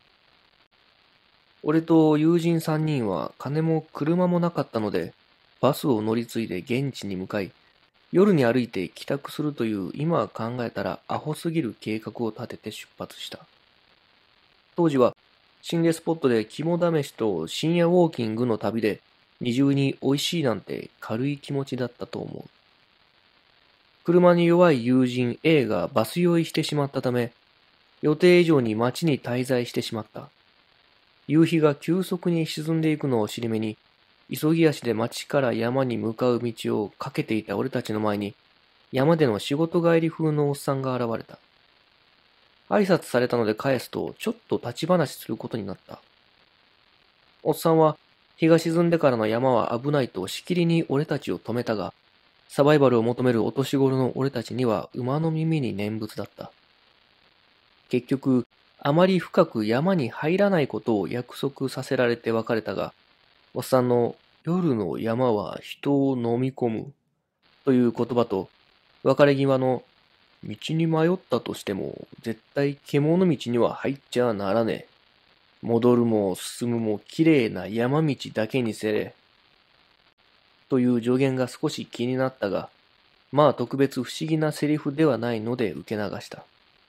俺と友人3人は金も車もなかったので、バスを乗り継いで現地に向かい、夜に歩いて帰宅するという今考えたらアホすぎる計画を立てて出発した。当時は心霊スポットで肝試しと深夜ウォーキングの旅で二重に美味しいなんて軽い気持ちだったと思う。車に弱い友人 A がバス酔いしてしまったため、予定以上に街に滞在してしまった。夕日が急速に沈んでいくのを尻目に、急ぎ足で街から山に向かう道を駆けていた俺たちの前に、山での仕事帰り風のおっさんが現れた。挨拶されたので返すと、ちょっと立ち話することになった。おっさんは、日が沈んでからの山は危ないとしきりに俺たちを止めたが、サバイバルを求めるお年頃の俺たちには馬の耳に念仏だった。結局、あまり深く山に入らないことを約束させられて別れたが、おっさんの夜の山は人を飲み込むという言葉と、別れ際の道に迷ったとしても絶対獣道には入っちゃならねえ。戻るも進むもきれいな山道だけにせれ。という助言が少し気になったが、まあ特別不思議なセリフではないので受け流した。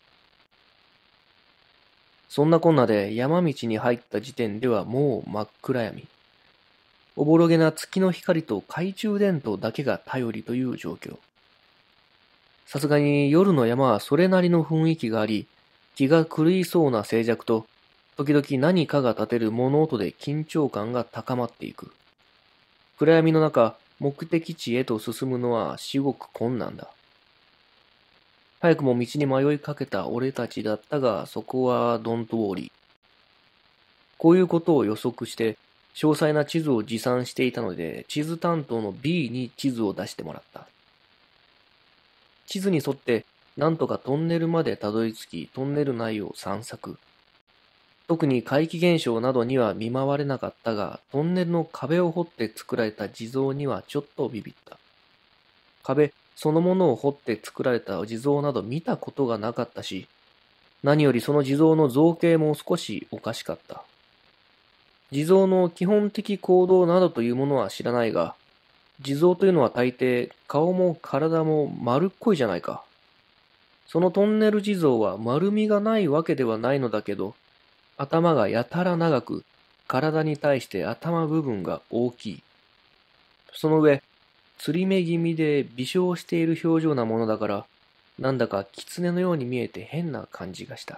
そんなこんなで山道に入った時点ではもう真っ暗闇。おぼろげな月の光と懐中電灯だけが頼りという状況。 さすがに夜の山はそれなりの雰囲気があり、気が狂いそうな静寂と、時々何かが立てる物音で緊張感が高まっていく。暗闇の中、目的地へと進むのは至極困難だ。早くも道に迷いかけた俺たちだったが、そこはドントウォーリー。こういうことを予測して、詳細な地図を持参していたので、地図担当の B に地図を出してもらった。地図に沿って、なんとかトンネルまでたどり着き、トンネル内を散策。特に怪奇現象などには見舞われなかったが、トンネルの壁を掘って作られた地蔵にはちょっとビビった。壁そのものを掘って作られた地蔵など見たことがなかったし、何よりその地蔵の造形も少しおかしかった。地蔵の基本的行動などというものは知らないが、地蔵というのは大抵顔も体も丸っこいじゃないか。そのトンネル地蔵は丸みがないわけではないのだけど、頭がやたら長く、体に対して頭部分が大きい。その上、釣り目気味で微笑している表情なものだから、なんだか狐のように見えて変な感じがした。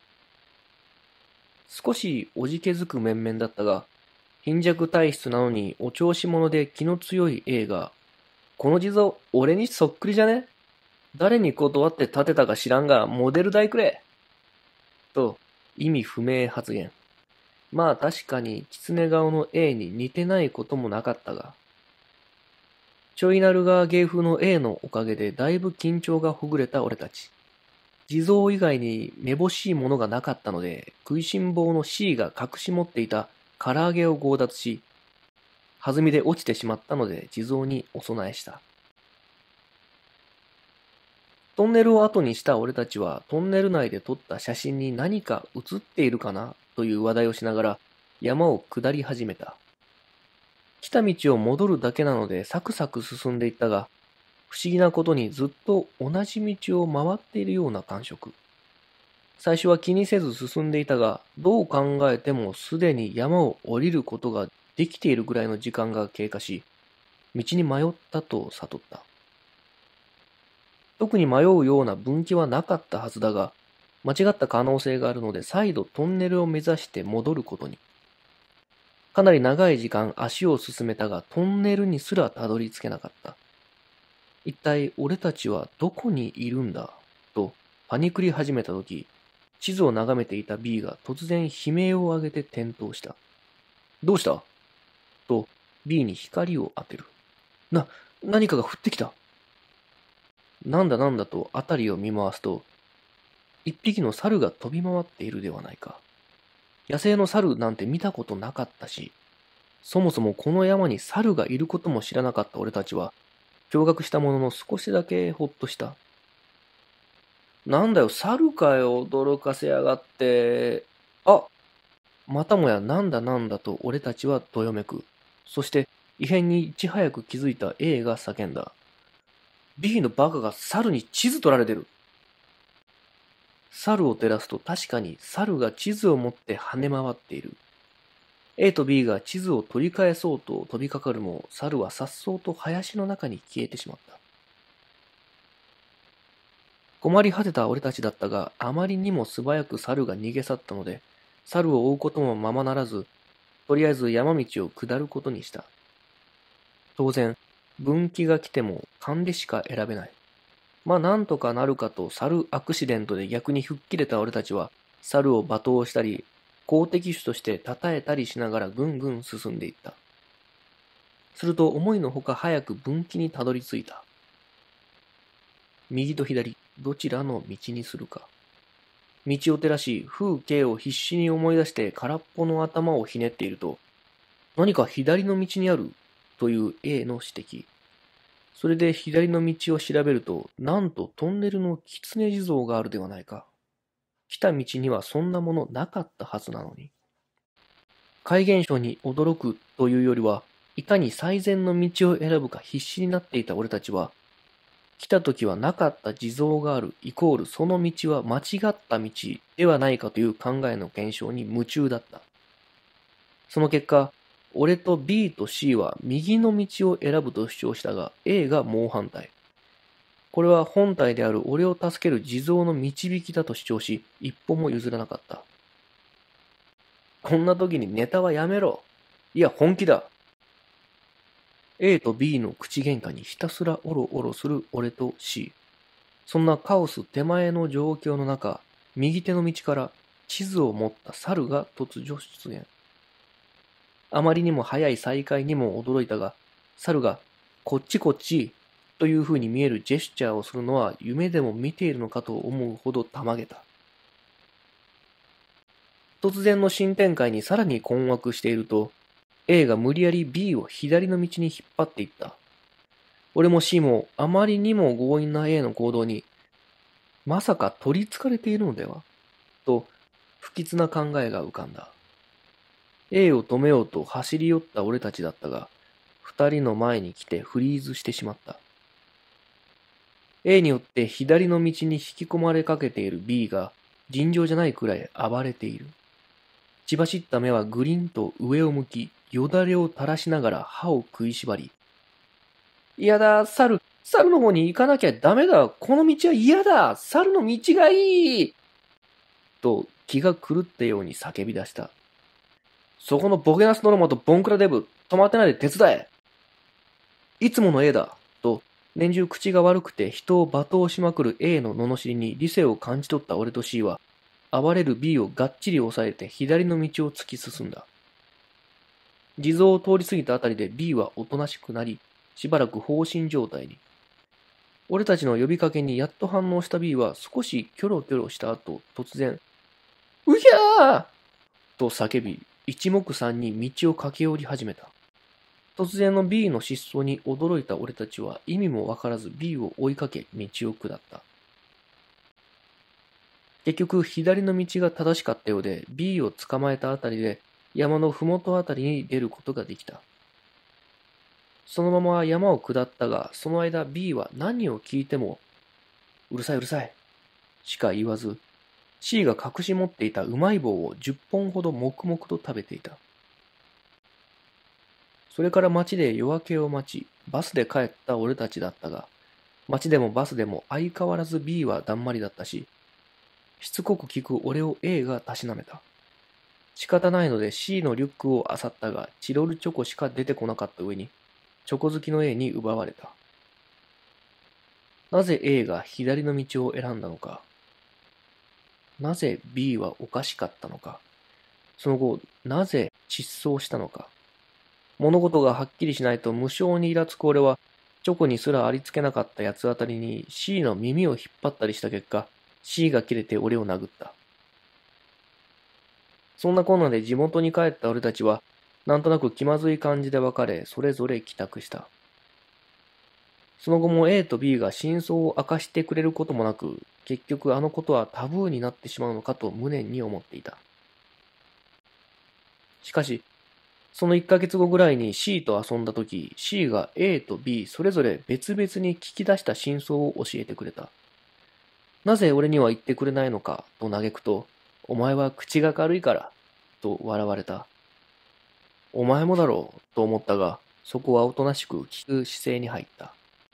少しおじけづく面々だったが、貧弱体質なのにお調子者で気の強い A が、この地蔵、俺にそっくりじゃね？誰に断って建てたか知らんが、モデル代くれと、意味不明発言。まあ確かに狐顔の A に似てないこともなかったが、ちょいなるが芸風の A のおかげでだいぶ緊張がほぐれた俺たち。地蔵以外にめぼしいものがなかったので、食いしん坊の C が隠し持っていた唐揚げを強奪し、弾みで落ちてしまったので地蔵にお供えした。トンネルを後にした俺たちはトンネル内で撮った写真に何か写っているかなという話題をしながら山を下り始めた。来た道を戻るだけなのでサクサク進んでいったが、不思議なことにずっと同じ道を回っているような感触。最初は気にせず進んでいたが、どう考えてもすでに山を降りることができているぐらいの時間が経過し、道に迷ったと悟った。特に迷うような分岐はなかったはずだが、間違った可能性があるので再度トンネルを目指して戻ることに。かなり長い時間足を進めたが、トンネルにすらたどり着けなかった。一体俺たちはどこにいるんだとパニクり始めた時、地図を眺めていた B が突然悲鳴を上げて転倒した。どうしたと B に光を当てる。何かが降ってきた。なんだと辺りを見回すと、一匹の猿が飛び回っているではないか。野生の猿なんて見たことなかったし、そもそもこの山に猿がいることも知らなかった俺たちは、驚愕したものの少しだけほっとした。なんだよ、猿かよ、驚かせやがって。またもやなんだと俺たちはどよめく。そして異変にいち早く気づいた A が叫んだ。B のバカが猿に地図取られてる。猿を照らすと確かに猿が地図を持って跳ね回っている。A と B が地図を取り返そうと飛びかかるも、猿は颯爽と林の中に消えてしまった。困り果てた俺たちだったが、あまりにも素早く猿が逃げ去ったので、猿を追うこともままならず、とりあえず山道を下ることにした。当然、分岐が来ても勘でしか選べない。まあなんとかなるかと猿アクシデントで逆に吹っ切れた俺たちは、猿を罵倒したり、好敵手として称えたりしながらぐんぐん進んでいった。すると思いのほか早く分岐にたどり着いた。右と左、どちらの道にするか。道を照らし、風景を必死に思い出して空っぽの頭をひねっていると、何か左の道にあるという A の指摘。それで左の道を調べると、なんとトンネルの狐地蔵があるではないか。来た道にはそんなものなかったはずなのに。怪現象に驚くというよりは、いかに最善の道を選ぶか必死になっていた俺たちは、来た時はなかった地蔵があるイコールその道は間違った道ではないかという考えの現象に夢中だった。その結果、俺と B と C は右の道を選ぶと主張したが A が猛反対。 これは本体である俺を助ける地蔵の導きだと主張し、一歩も譲らなかった。こんな時にネタはやめろ。いや、本気だ。A と B の口喧嘩にひたすらオロオロする俺と C。そんなカオス手前の状況の中、右手の道から地図を持った猿が突如出現。あまりにも早い再会にも驚いたが、猿がこっちこっちという風に見えるジェスチャーをするのは夢でも見ているのかと思うほどたまげた。突然の新展開にさらに困惑していると、A が無理やり B を左の道に引っ張っていった。俺も C もあまりにも強引な A の行動に、まさか取り憑かれているのではと不吉な考えが浮かんだ。A を止めようと走り寄った俺たちだったが、二人の前に来てフリーズしてしまった。A によって左の道に引き込まれかけている B が尋常じゃないくらい暴れている。血走った目はグリンと上を向き、よだれを垂らしながら歯を食いしばり、嫌だ、猿の方に行かなきゃダメだ、この道は嫌だ、猿の道がいいと気が狂ったように叫び出した。そこのボケナスノロマとボンクラデブ、止まってないで手伝え。いつもの A だ、と年中口が悪くて人を罵倒しまくる A の罵りに理性を感じ取った俺と C は、暴れる B をがっちり押さえて左の道を突き進んだ。地蔵を通り過ぎたあたりで B はおとなしくなり、しばらく放心状態に。俺たちの呼びかけにやっと反応した B は少しキョロキョロした後、突然、うひゃーと叫び、一目散に道を駆け下り始めた。突然の B の失踪に驚いた俺たちは意味もわからず B を追いかけ道を下った。結局左の道が正しかったようで B を捕まえたあたりで山のふもとあたりに出ることができた。そのまま山を下ったが、その間 B は何を聞いても、うるさいうるさい、しか言わず、C が隠し持っていたうまい棒を10本ほど黙々と食べていた。それから街で夜明けを待ち、バスで帰った俺たちだったが、街でもバスでも相変わらず B はだんまりだったし、しつこく聞く俺を A がたしなめた。仕方ないので C のリュックを漁ったが、チロルチョコしか出てこなかった上に、チョコ好きの A に奪われた。なぜ A が左の道を選んだのか。なぜ B はおかしかったのか。その後、なぜ失踪したのか。物事がはっきりしないと無性にイラつく俺は、チョコにすらありつけなかった八つ当たりに C の耳を引っ張ったりした結果、C が切れて俺を殴った。そんなこんなで地元に帰った俺たちは、なんとなく気まずい感じで別れ、それぞれ帰宅した。その後も A と B が真相を明かしてくれることもなく、結局あのことはタブーになってしまうのかと無念に思っていた。しかし、その1ヶ月後ぐらいに C と遊んだ時、C が A と B それぞれ別々に聞き出した真相を教えてくれた。なぜ俺には言ってくれないのかと嘆くと、お前は口が軽いからと笑われた。お前もだろうと思ったが、そこはおとなしく聞く姿勢に入った。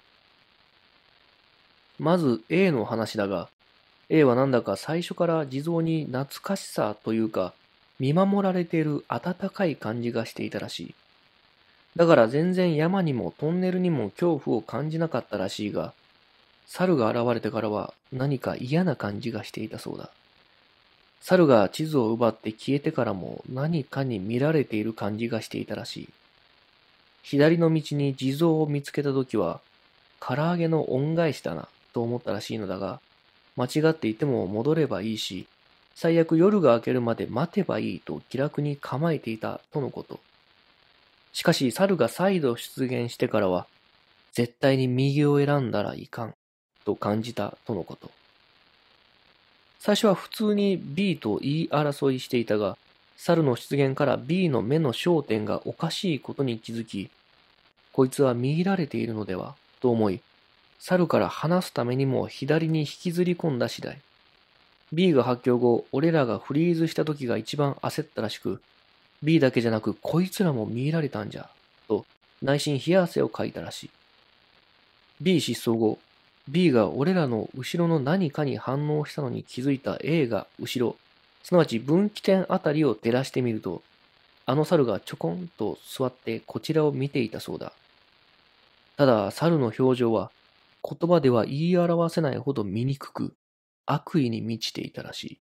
まず A の話だが、A はなんだか最初から地蔵に懐かしさというか、見守られている温かい感じがしていたらしい。だから全然山にもトンネルにも恐怖を感じなかったらしいが、猿が現れてからは何か嫌な感じがしていたそうだ。猿が地図を奪って消えてからも何かに見られている感じがしていたらしい。左の道に地蔵を見つけたときは、唐揚げの恩返しだなと思ったらしいのだが、間違っていても戻ればいいし、最悪夜が明けるまで待てばいいと気楽に構えていたとのこと。しかし猿が再度出現してからは、絶対に右を選んだらいかんと感じたとのこと。最初は普通に B と言い争いしていたが、猿の出現から B の目の焦点がおかしいことに気づき、こいつは見入られているのではと思い、猿から離すためにも左に引きずり込んだ次第。B が発狂後、俺らがフリーズした時が一番焦ったらしく、B だけじゃなくこいつらも見入られたんじゃ、と内心冷や汗をかいたらしい。B 失踪後、 B が俺らの後ろの何かに反応したのに気づいた A が後ろ、すなわち分岐点あたりを照らしてみると、あの猿がちょこんと座ってこちらを見ていたそうだ。ただ猿の表情は言葉では言い表せないほど醜く、悪意に満ちていたらしい。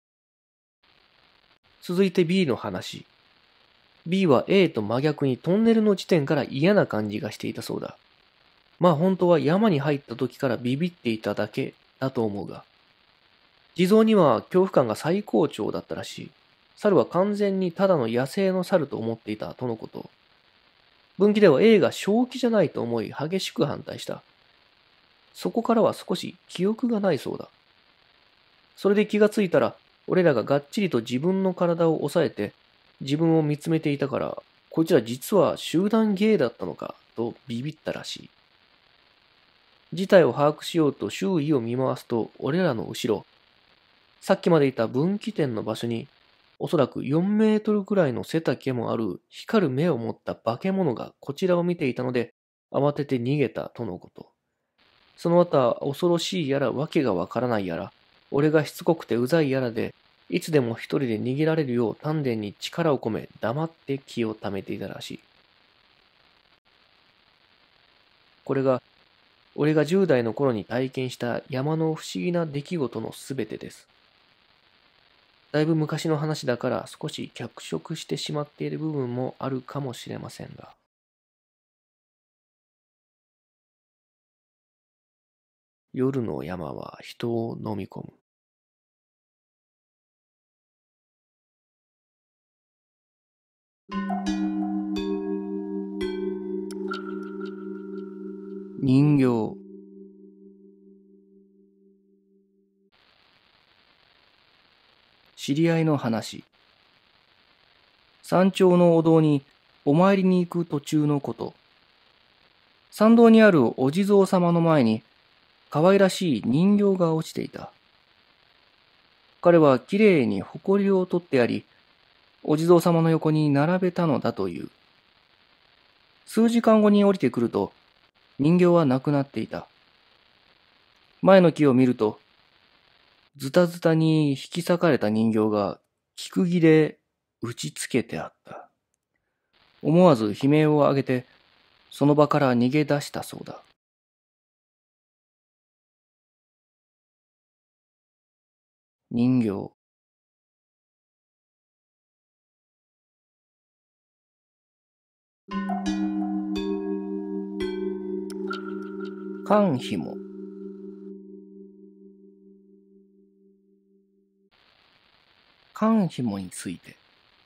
続いて B の話。B は A と真逆にトンネルの時点から嫌な感じがしていたそうだ。まあ本当は山に入った時からビビっていただけだと思うが、地蔵には恐怖感が最高潮だったらしい。猿は完全にただの野生の猿と思っていたとのこと。分岐では A が正気じゃないと思い激しく反対した。そこからは少し記憶がないそうだ。それで気がついたら、俺らががっちりと自分の体を押さえて自分を見つめていたから、こいつら実は集団芸だったのかとビビったらしい。事態を把握しようと周囲を見回すと、俺らの後ろ、さっきまでいた分岐点の場所に、おそらく4メートルくらいの背丈もある光る目を持った化け物がこちらを見ていたので、慌てて逃げたとのこと。その後は恐ろしいやらわけがわからないやら、俺がしつこくてうざいやらで、いつでも一人で逃げられるよう丹田に力を込め黙って気をためていたらしい。これが俺が10代の頃に体験した山の不思議な出来事のすべてです。だいぶ昔の話だから少し脚色してしまっている部分もあるかもしれませんが。夜の山は人を飲み込む。人形。 知り合いの話。山頂のお堂にお参りに行く途中のこと。参道にあるお地蔵様の前に可愛らしい人形が落ちていた。彼はきれいに埃を取ってあり、お地蔵様の横に並べたのだという。数時間後に降りてくると、人形はなくなっていた。前の木を見ると、ズタズタに引き裂かれた人形が菊木で打ちつけてあった。思わず悲鳴を上げて、その場から逃げ出したそうだ。人形。缶紐。缶紐について。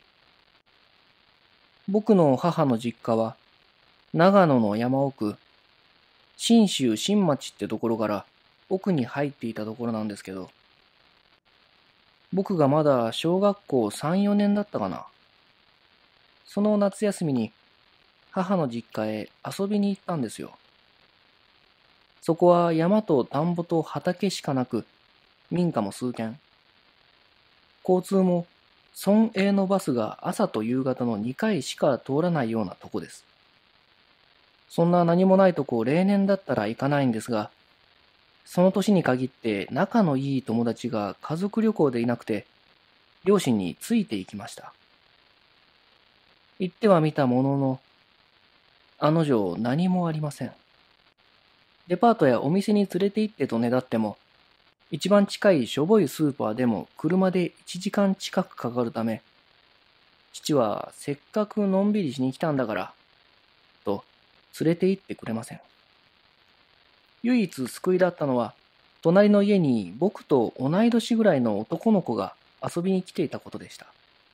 僕の母の実家は長野の山奥、信州新町ってところから奥に入っていたところなんですけど、僕がまだ小学校3、4年だったかな。その夏休みに母の実家へ遊びに行ったんですよ。そこは山と田んぼと畑しかなく、民家も数軒。交通も村営のバスが朝と夕方の2回しか通らないようなとこです。そんな何もないとこ例年だったら行かないんですが、その年に限って仲のいい友達が家族旅行でいなくて、両親について行きました。行ってはみたものの、案の定何もありません。デパートやお店に連れて行ってとねだっても、一番近いしょぼいスーパーでも車で1時間近くかかるため、父はせっかくのんびりしに来たんだから、と連れて行ってくれません。唯一救いだったのは、隣の家に僕と同い年ぐらいの男の子が遊びに来ていたことでした。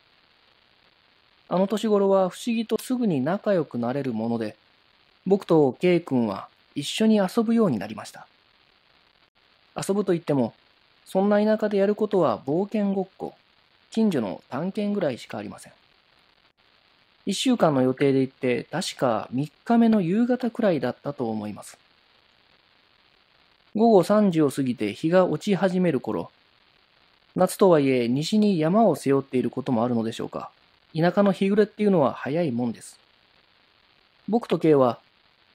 あの年頃は不思議とすぐに仲良くなれるもので、僕と K 君は一緒に遊ぶようになりました。遊ぶと言っても、そんな田舎でやることは冒険ごっこ、近所の探検ぐらいしかありません。1週間の予定で行って確か3日目の夕方くらいだったと思います。午後3時を過ぎて日が落ち始める頃、夏とはいえ西に山を背負っていることもあるのでしょうか。田舎の日暮れっていうのは早いもんです。僕と K は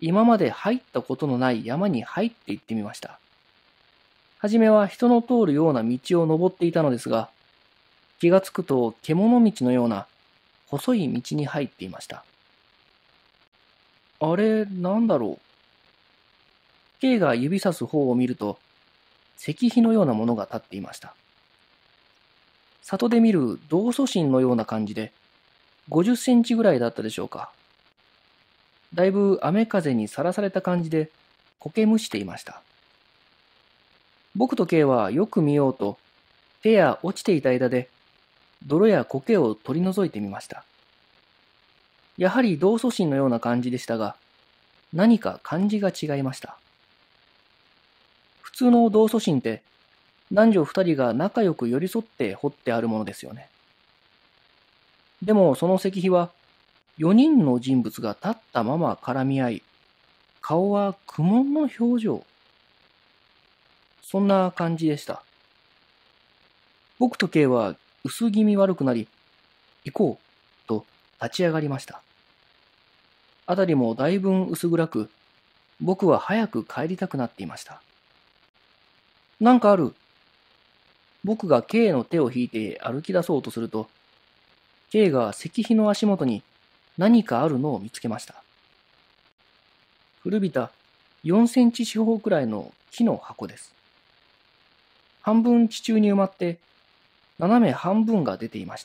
今まで入ったことのない山に入って行ってみました。はじめは人の通るような道を登っていたのですが、気がつくと獣道のような細い道に入っていました。あれ、なんだろう。K が指さす方を見ると、石碑のようなものが立っていました。里で見る道祖神のような感じで、50センチぐらいだったでしょうか。だいぶ雨風にさらされた感じで、苔むしていました。僕と K はよく見ようと、手や落ちていた枝で、泥や苔を取り除いてみました。やはり道祖神のような感じでしたが、何か感じが違いました。普通の道祖神って、男女二人が仲良く寄り添って彫ってあるものですよね。でもその石碑は、4人の人物が立ったまま絡み合い、顔は苦悶の表情。そんな感じでした。僕と K は薄気味悪くなり、行こうと立ち上がりました。あたりもだいぶ薄暗く、僕は早く帰りたくなっていました。なんかある。僕が K の手を引いて歩き出そうとすると、K が石碑の足元に何かあるのを見つけました。古びた4センチ四方くらいの木の箱です。半分地中に埋まって、斜め半分が出ていました。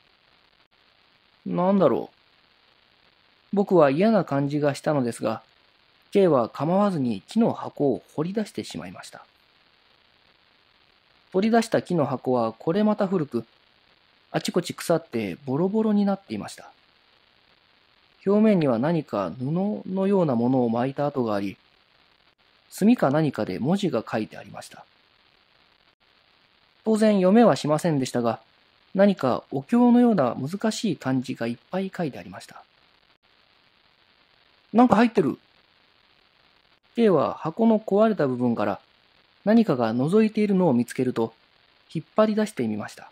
なんだろう。僕は嫌な感じがしたのですが、K は構わずに木の箱を掘り出してしまいました。取り出した木の箱はこれまた古く、あちこち腐ってボロボロになっていました。表面には何か布のようなものを巻いた跡があり、墨か何かで文字が書いてありました。当然読めはしませんでしたが、何かお経のような難しい漢字がいっぱい書いてありました。なんか入ってる。K は箱の壊れた部分から何かが覗いているのを見つけると、引っ張り出してみました。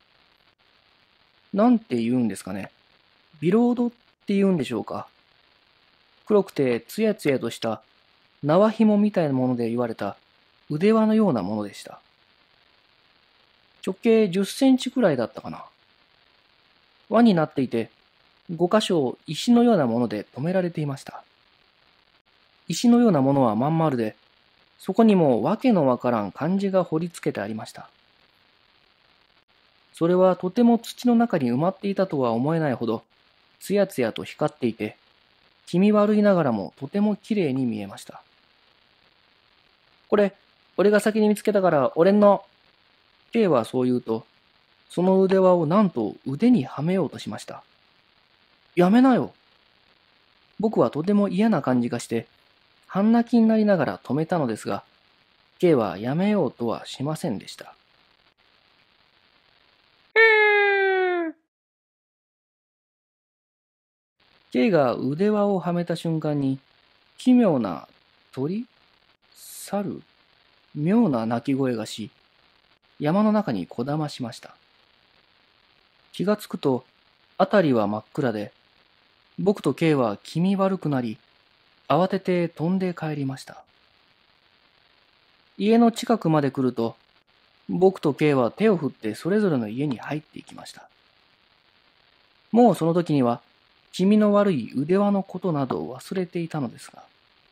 なんて言うんですかね。ビロードって言うんでしょうか。黒くてツヤツヤとした縄紐みたいなもので言われた腕輪のようなものでした。直径10センチくらいだったかな。輪になっていて、5箇所石のようなもので留められていました。石のようなものはまん丸で、そこにもわけのわからん漢字が彫り付けてありました。それはとても土の中に埋まっていたとは思えないほど、つやつやと光っていて、気味悪いながらもとてもきれいに見えました。これ、俺が先に見つけたから俺の。K はそう言うと、その腕輪をなんと腕にはめようとしました。やめなよ。僕はとても嫌な感じがして、半泣きになりながら止めたのですが、K はやめようとはしませんでした。K が腕輪をはめた瞬間に、奇妙な鳥猿妙な鳴き声がし、山の中にこだましました。気がつくと、あたりは真っ暗で、僕と K は気味悪くなり、慌てて飛んで帰りました。家の近くまで来ると、僕と K は手を振ってそれぞれの家に入っていきました。もうその時には、気味の悪い腕輪のことなどを忘れていたのですが、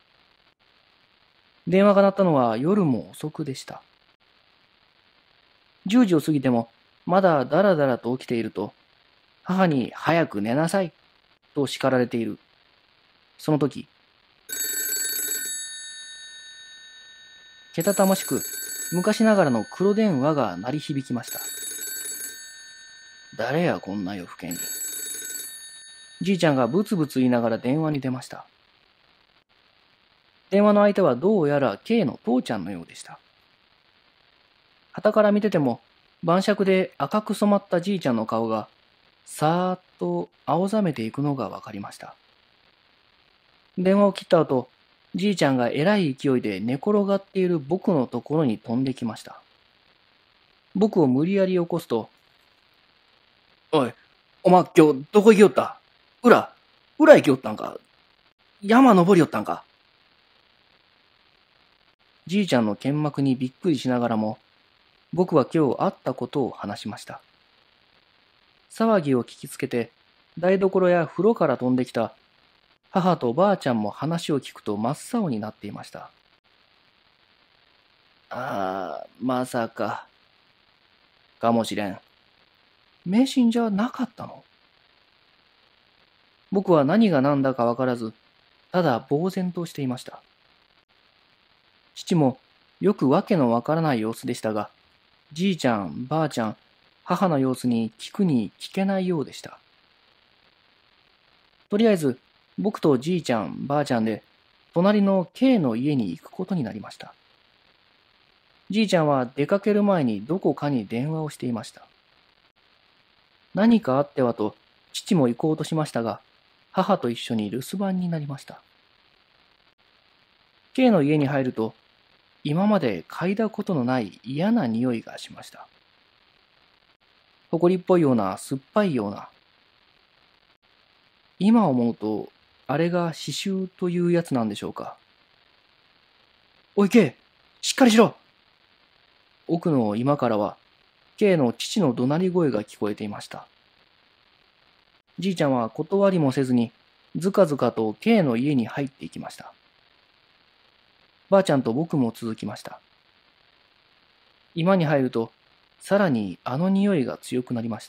電話が鳴ったのは夜も遅くでした。10時を過ぎても、まだだらだらと起きていると、母に早く寝なさい、と叱られている。その時、けたたましく、昔ながらの黒電話が鳴り響きました。誰やこんな夜更けに。じいちゃんがブツブツ言いながら電話に出ました。電話の相手はどうやら K の父ちゃんのようでした。傍から見てても、晩酌で赤く染まったじいちゃんの顔が、さーっと青ざめていくのがわかりました。電話を切った後、じいちゃんがえらい勢いで寝転がっている僕のところに飛んできました。僕を無理やり起こすと、おい、おま今日どこ行きよった？裏行きよったんか？ 山登りよったんか。 じいちゃんの剣幕にびっくりしながらも、僕は今日あったことを話しました。騒ぎを聞きつけて、台所や風呂から飛んできた母とばあちゃんも話を聞くと真っ青になっていました。 まさか。かもしれん。 迷信じゃなかったの？僕は何が何だかわからず、ただ呆然としていました。父もよくわけのわからない様子でしたが、じいちゃん、ばあちゃん、母の様子に聞くに聞けないようでした。とりあえず、僕とじいちゃん、ばあちゃんで、隣の K の家に行くことになりました。じいちゃんは出かける前にどこかに電話をしていました。何かあってはと、父も行こうとしましたが、母と一緒に留守番になりました。K の家に入ると、今まで嗅いだことのない嫌な匂いがしました。埃っぽいような、酸っぱいような。今思うと、あれが刺繍というやつなんでしょうか。おい K、しっかりしろ！奥の居間からは、K の父の怒鳴り声が聞こえていました。じいちゃんは断りもせずに、ずかずかと K の家に入っていきました。ばあちゃんと僕も続きました。居間に入ると、さらにあの匂いが強くなりました。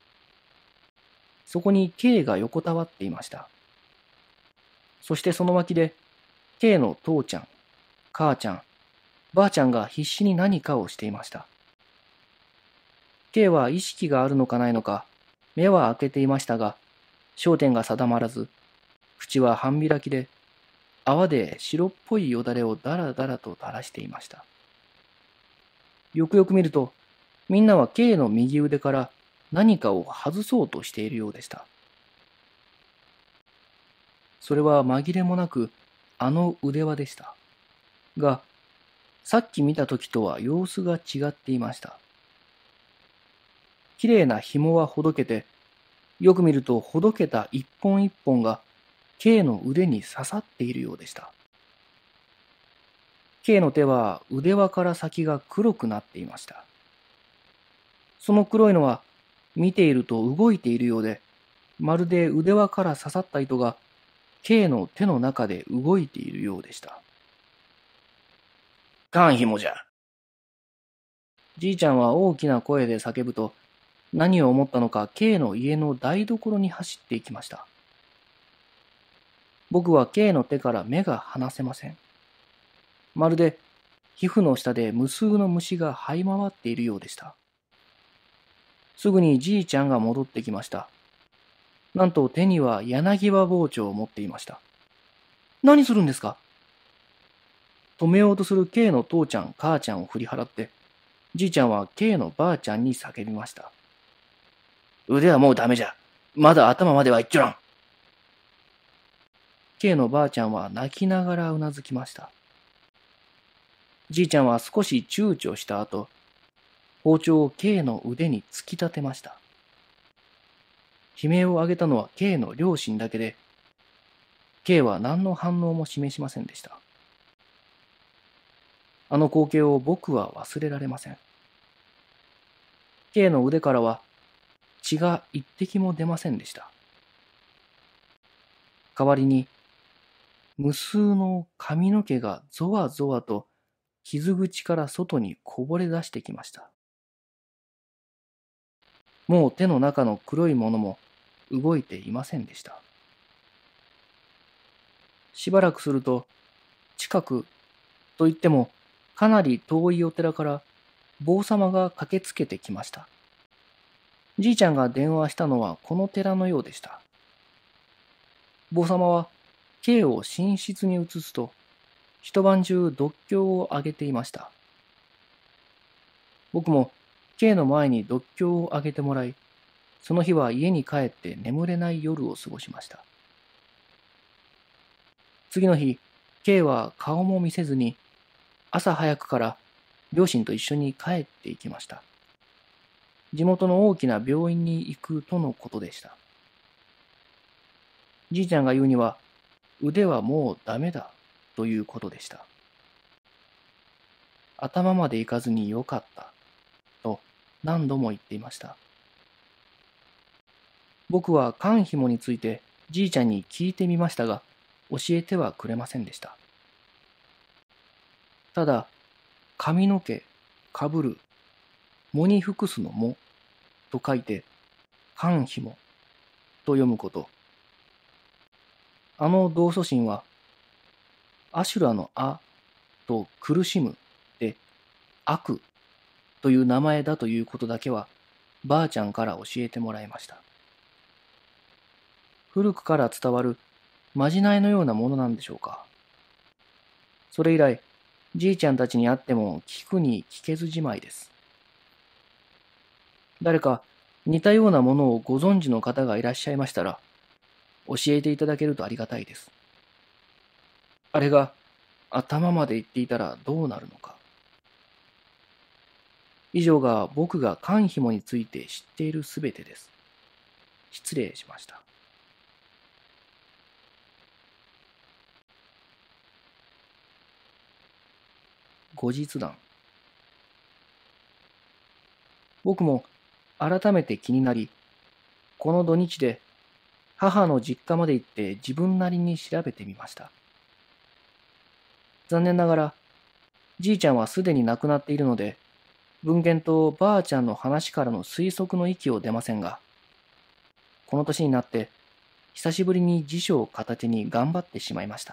そこに K が横たわっていました。そしてその脇で、K の父ちゃん、母ちゃん、ばあちゃんが必死に何かをしていました。K は意識があるのかないのか、目は開けていましたが、焦点が定まらず、口は半開きで、泡で白っぽいよだれをだらだらと垂らしていました。よくよく見ると、みんなは K の右腕から何かを外そうとしているようでした。それは紛れもなくあの腕輪でした。が、さっき見た時とは様子が違っていました。きれいな紐はほどけて、よく見るとほどけた一本一本が K の腕に刺さっているようでした。K の手は腕輪から先が黒くなっていました。その黒いのは見ていると動いているようで、まるで腕輪から刺さった糸が K の手の中で動いているようでした。 缶紐じゃ。 じいちゃんは大きな声で叫ぶと、何を思ったのか K の家の台所に走っていきました。僕は K の手から目が離せません。まるで皮膚の下で無数の虫が這い回っているようでした。すぐにじいちゃんが戻ってきました。なんと手には柳葉包丁を持っていました。何するんですか？止めようとする K の父ちゃん、母ちゃんを振り払って、じいちゃんは K のばあちゃんに叫びました。 腕はもうダメじゃ。まだ頭までは行っちょらん。 K のばあちゃんは泣きながらうなずきました。じいちゃんは少し躊躇した後、包丁を K の腕に突き立てました。悲鳴を上げたのは K の両親だけで、K は何の反応も示しませんでした。あの光景を僕は忘れられません。K の腕からは血が一滴も出ませんでした。代わりに、無数の髪の毛がゾワゾワと傷口から外にこぼれ出してきました。もう手の中の黒いものも動いていませんでした。しばらくすると、近くといってもかなり遠いお寺から坊様が駆けつけてきました。じいちゃんが電話したのはこの寺のようでした。坊様は K を寝室に移すと、一晩中読経をあげていました。僕も K の前に読経をあげてもらい、その日は家に帰って眠れない夜を過ごしました。次の日、K は顔も見せずに、朝早くから両親と一緒に帰っていきました。地元の大きな病院に行くとのことでした。じいちゃんが言うには、 腕はもうダメだということでした。頭まで行かずによかったと何度も言っていました。僕は肝紐についてじいちゃんに聞いてみましたが、教えてはくれませんでした。ただ、髪の毛、かぶる、藻に服すの藻と書いて、肝紐と読むこと。あの道祖神は、アシュラのアと苦しむで、悪という名前だということだけは、ばあちゃんから教えてもらいました。古くから伝わるまじないのようなものなんでしょうか。それ以来、じいちゃんたちに会っても聞くに聞けずじまいです。誰か似たようなものをご存知の方がいらっしゃいましたら、教えていただけるとありがたいです。あれが頭まで行っていたらどうなるのか。以上が僕が肝紐について知っているすべてです。失礼しました。後日談。僕も改めて気になり、この土日で母の実家まで行って自分なりに調べてみました。残念ながら、じいちゃんはすでに亡くなっているので、文献とばあちゃんの話からの推測の域を出ませんが、この年になって久しぶりに辞書を片手に頑張ってしまいました。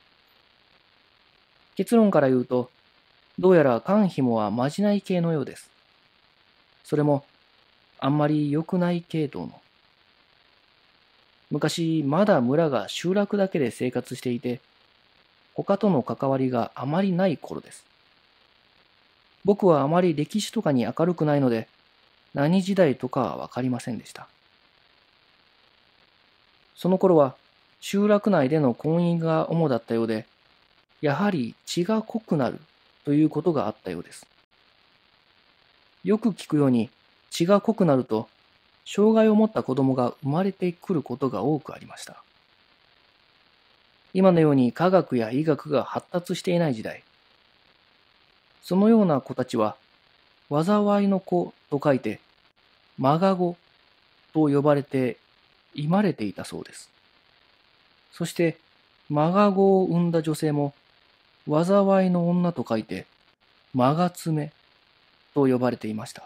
結論から言うと、どうやら肝紐はまじない系のようです。それもあんまり良くない系統の。昔まだ村が集落だけで生活していて、他との関わりがあまりない頃です。僕はあまり歴史とかに明るくないので、何時代とかはわかりませんでした。その頃は集落内での婚姻が主だったようで、やはり血が濃くなるということがあったようです。よく聞くように血が濃くなると、障害を持った子供が生まれてくることが多くありました。今のように科学や医学が発達していない時代、そのような子たちは、災いの子と書いて、まがごと呼ばれて、生まれていたそうです。そして、まがごを産んだ女性も、災いの女と書いて、まがつめと呼ばれていました。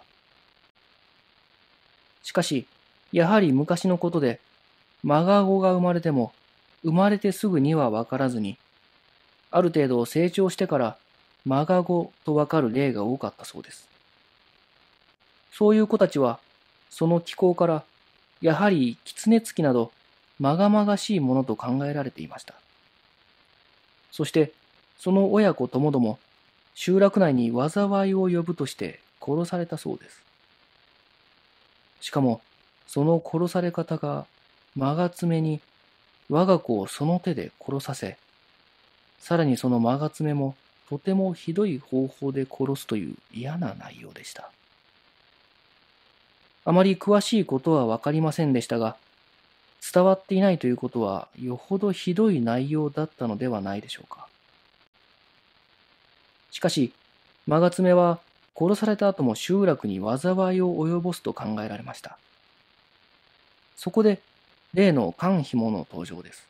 しかし、やはり昔のことで、まがごが生まれても、生まれてすぐにはわからずに、ある程度成長してから、まがごとわかる例が多かったそうです。そういう子たちは、その気候から、やはり狐つきなど、まがまがしいものと考えられていました。そして、その親子ともども、集落内に災いを呼ぶとして殺されたそうです。しかも、その殺され方が、まがつめに我が子をその手で殺させ、さらにそのまがつめもとてもひどい方法で殺すという嫌な内容でした。あまり詳しいことはわかりませんでしたが、伝わっていないということはよほどひどい内容だったのではないでしょうか。しかし、まがつめは殺された後も集落に災いを及ぼすと考えられました。そこで、例の肝紐の登場です。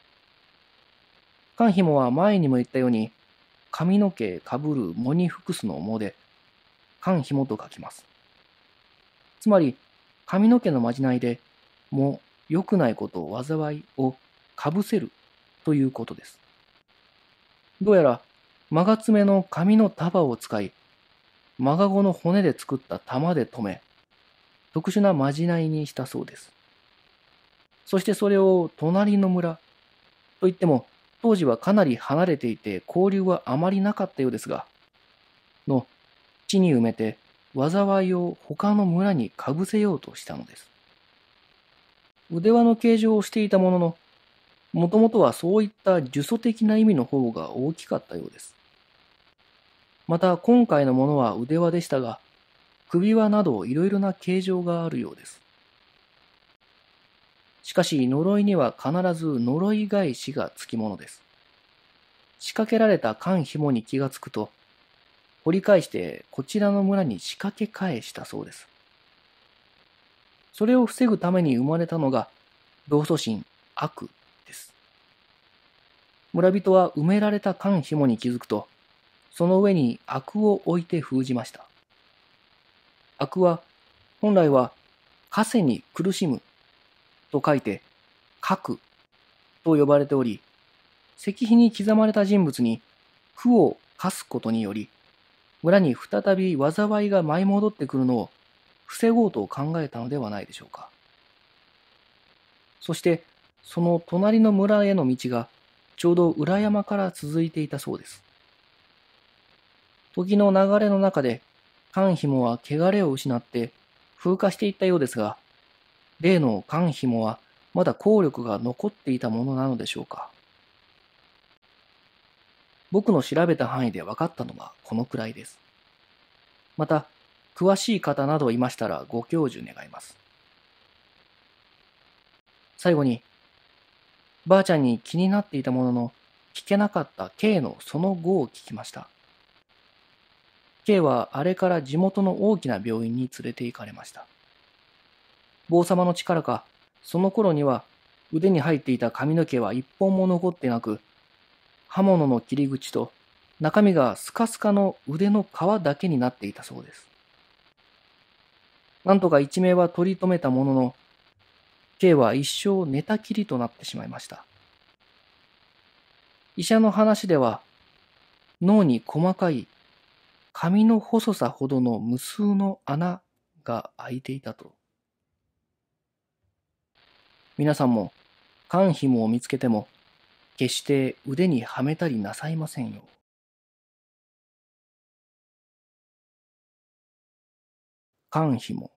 肝紐は前にも言ったように、髪の毛かぶる藻に服すの藻で、肝紐と書きます。つまり、髪の毛のまじないで、も良くないことを災いをかぶせるということです。どうやら、まがつめの髪の束を使い、まがごの骨で作った玉で留め、特殊なまじないにしたそうです。そしてそれを隣の村といっても、当時はかなり離れていて交流はあまりなかったようですが、の地に埋めて災いを他の村にかぶせようとしたのです。腕輪の形状をしていたものの、もともとはそういった呪詛的な意味の方が大きかったようです。また今回のものは腕輪でしたが、首輪などいろいろな形状があるようです。 しかし呪いには必ず呪い返しがつきものです。仕掛けられた缶紐に気がつくと、掘り返してこちらの村に仕掛け返したそうです。それを防ぐために生まれたのが道祖神悪です。村人は埋められた缶紐に気づくと、その上に悪を置いて封じました。悪は本来は枷に苦しむと書いて核と呼ばれており、石碑に刻まれた人物に苦を課すことにより、村に再び災いが舞い戻ってくるのを防ごうと考えたのではないでしょうか。そしてその隣の村への道がちょうど裏山から続いていたそうです。時の流れの中で缶紐は汚れを失って風化していったようですが、例の缶紐はまだ効力が残っていたものなのでしょうか。僕の調べた範囲で分かったのはこのくらいです。また、詳しい方などいましたらご教授願います。最後に、ばあちゃんに気になっていたものの、聞けなかった K のその後を聞きました。K はあれから地元の大きな病院に連れて行かれました。坊様の力か、その頃には腕に入っていた髪の毛は一本も残ってなく、刃物の切り口と中身がスカスカの腕の皮だけになっていたそうです。なんとか一命は取り留めたものの、K は一生寝たきりとなってしまいました。医者の話では、脳に細かい紙の細さほどの無数の穴が開いていたと。皆さんも缶紐を見つけても、決して腕にはめたりなさいませんよ。缶紐。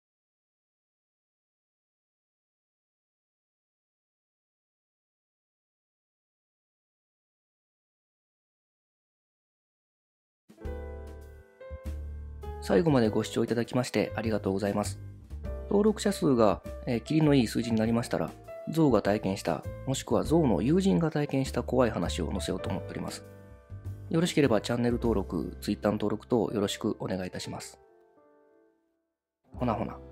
最後までご視聴いただきましてありがとうございます。登録者数が、キリのいい数字になりましたら、ゾウが体験した、もしくはゾウの友人が体験した怖い話を載せようと思っております。よろしければチャンネル登録、Twitter の登録等よろしくお願いいたします。ほなほな。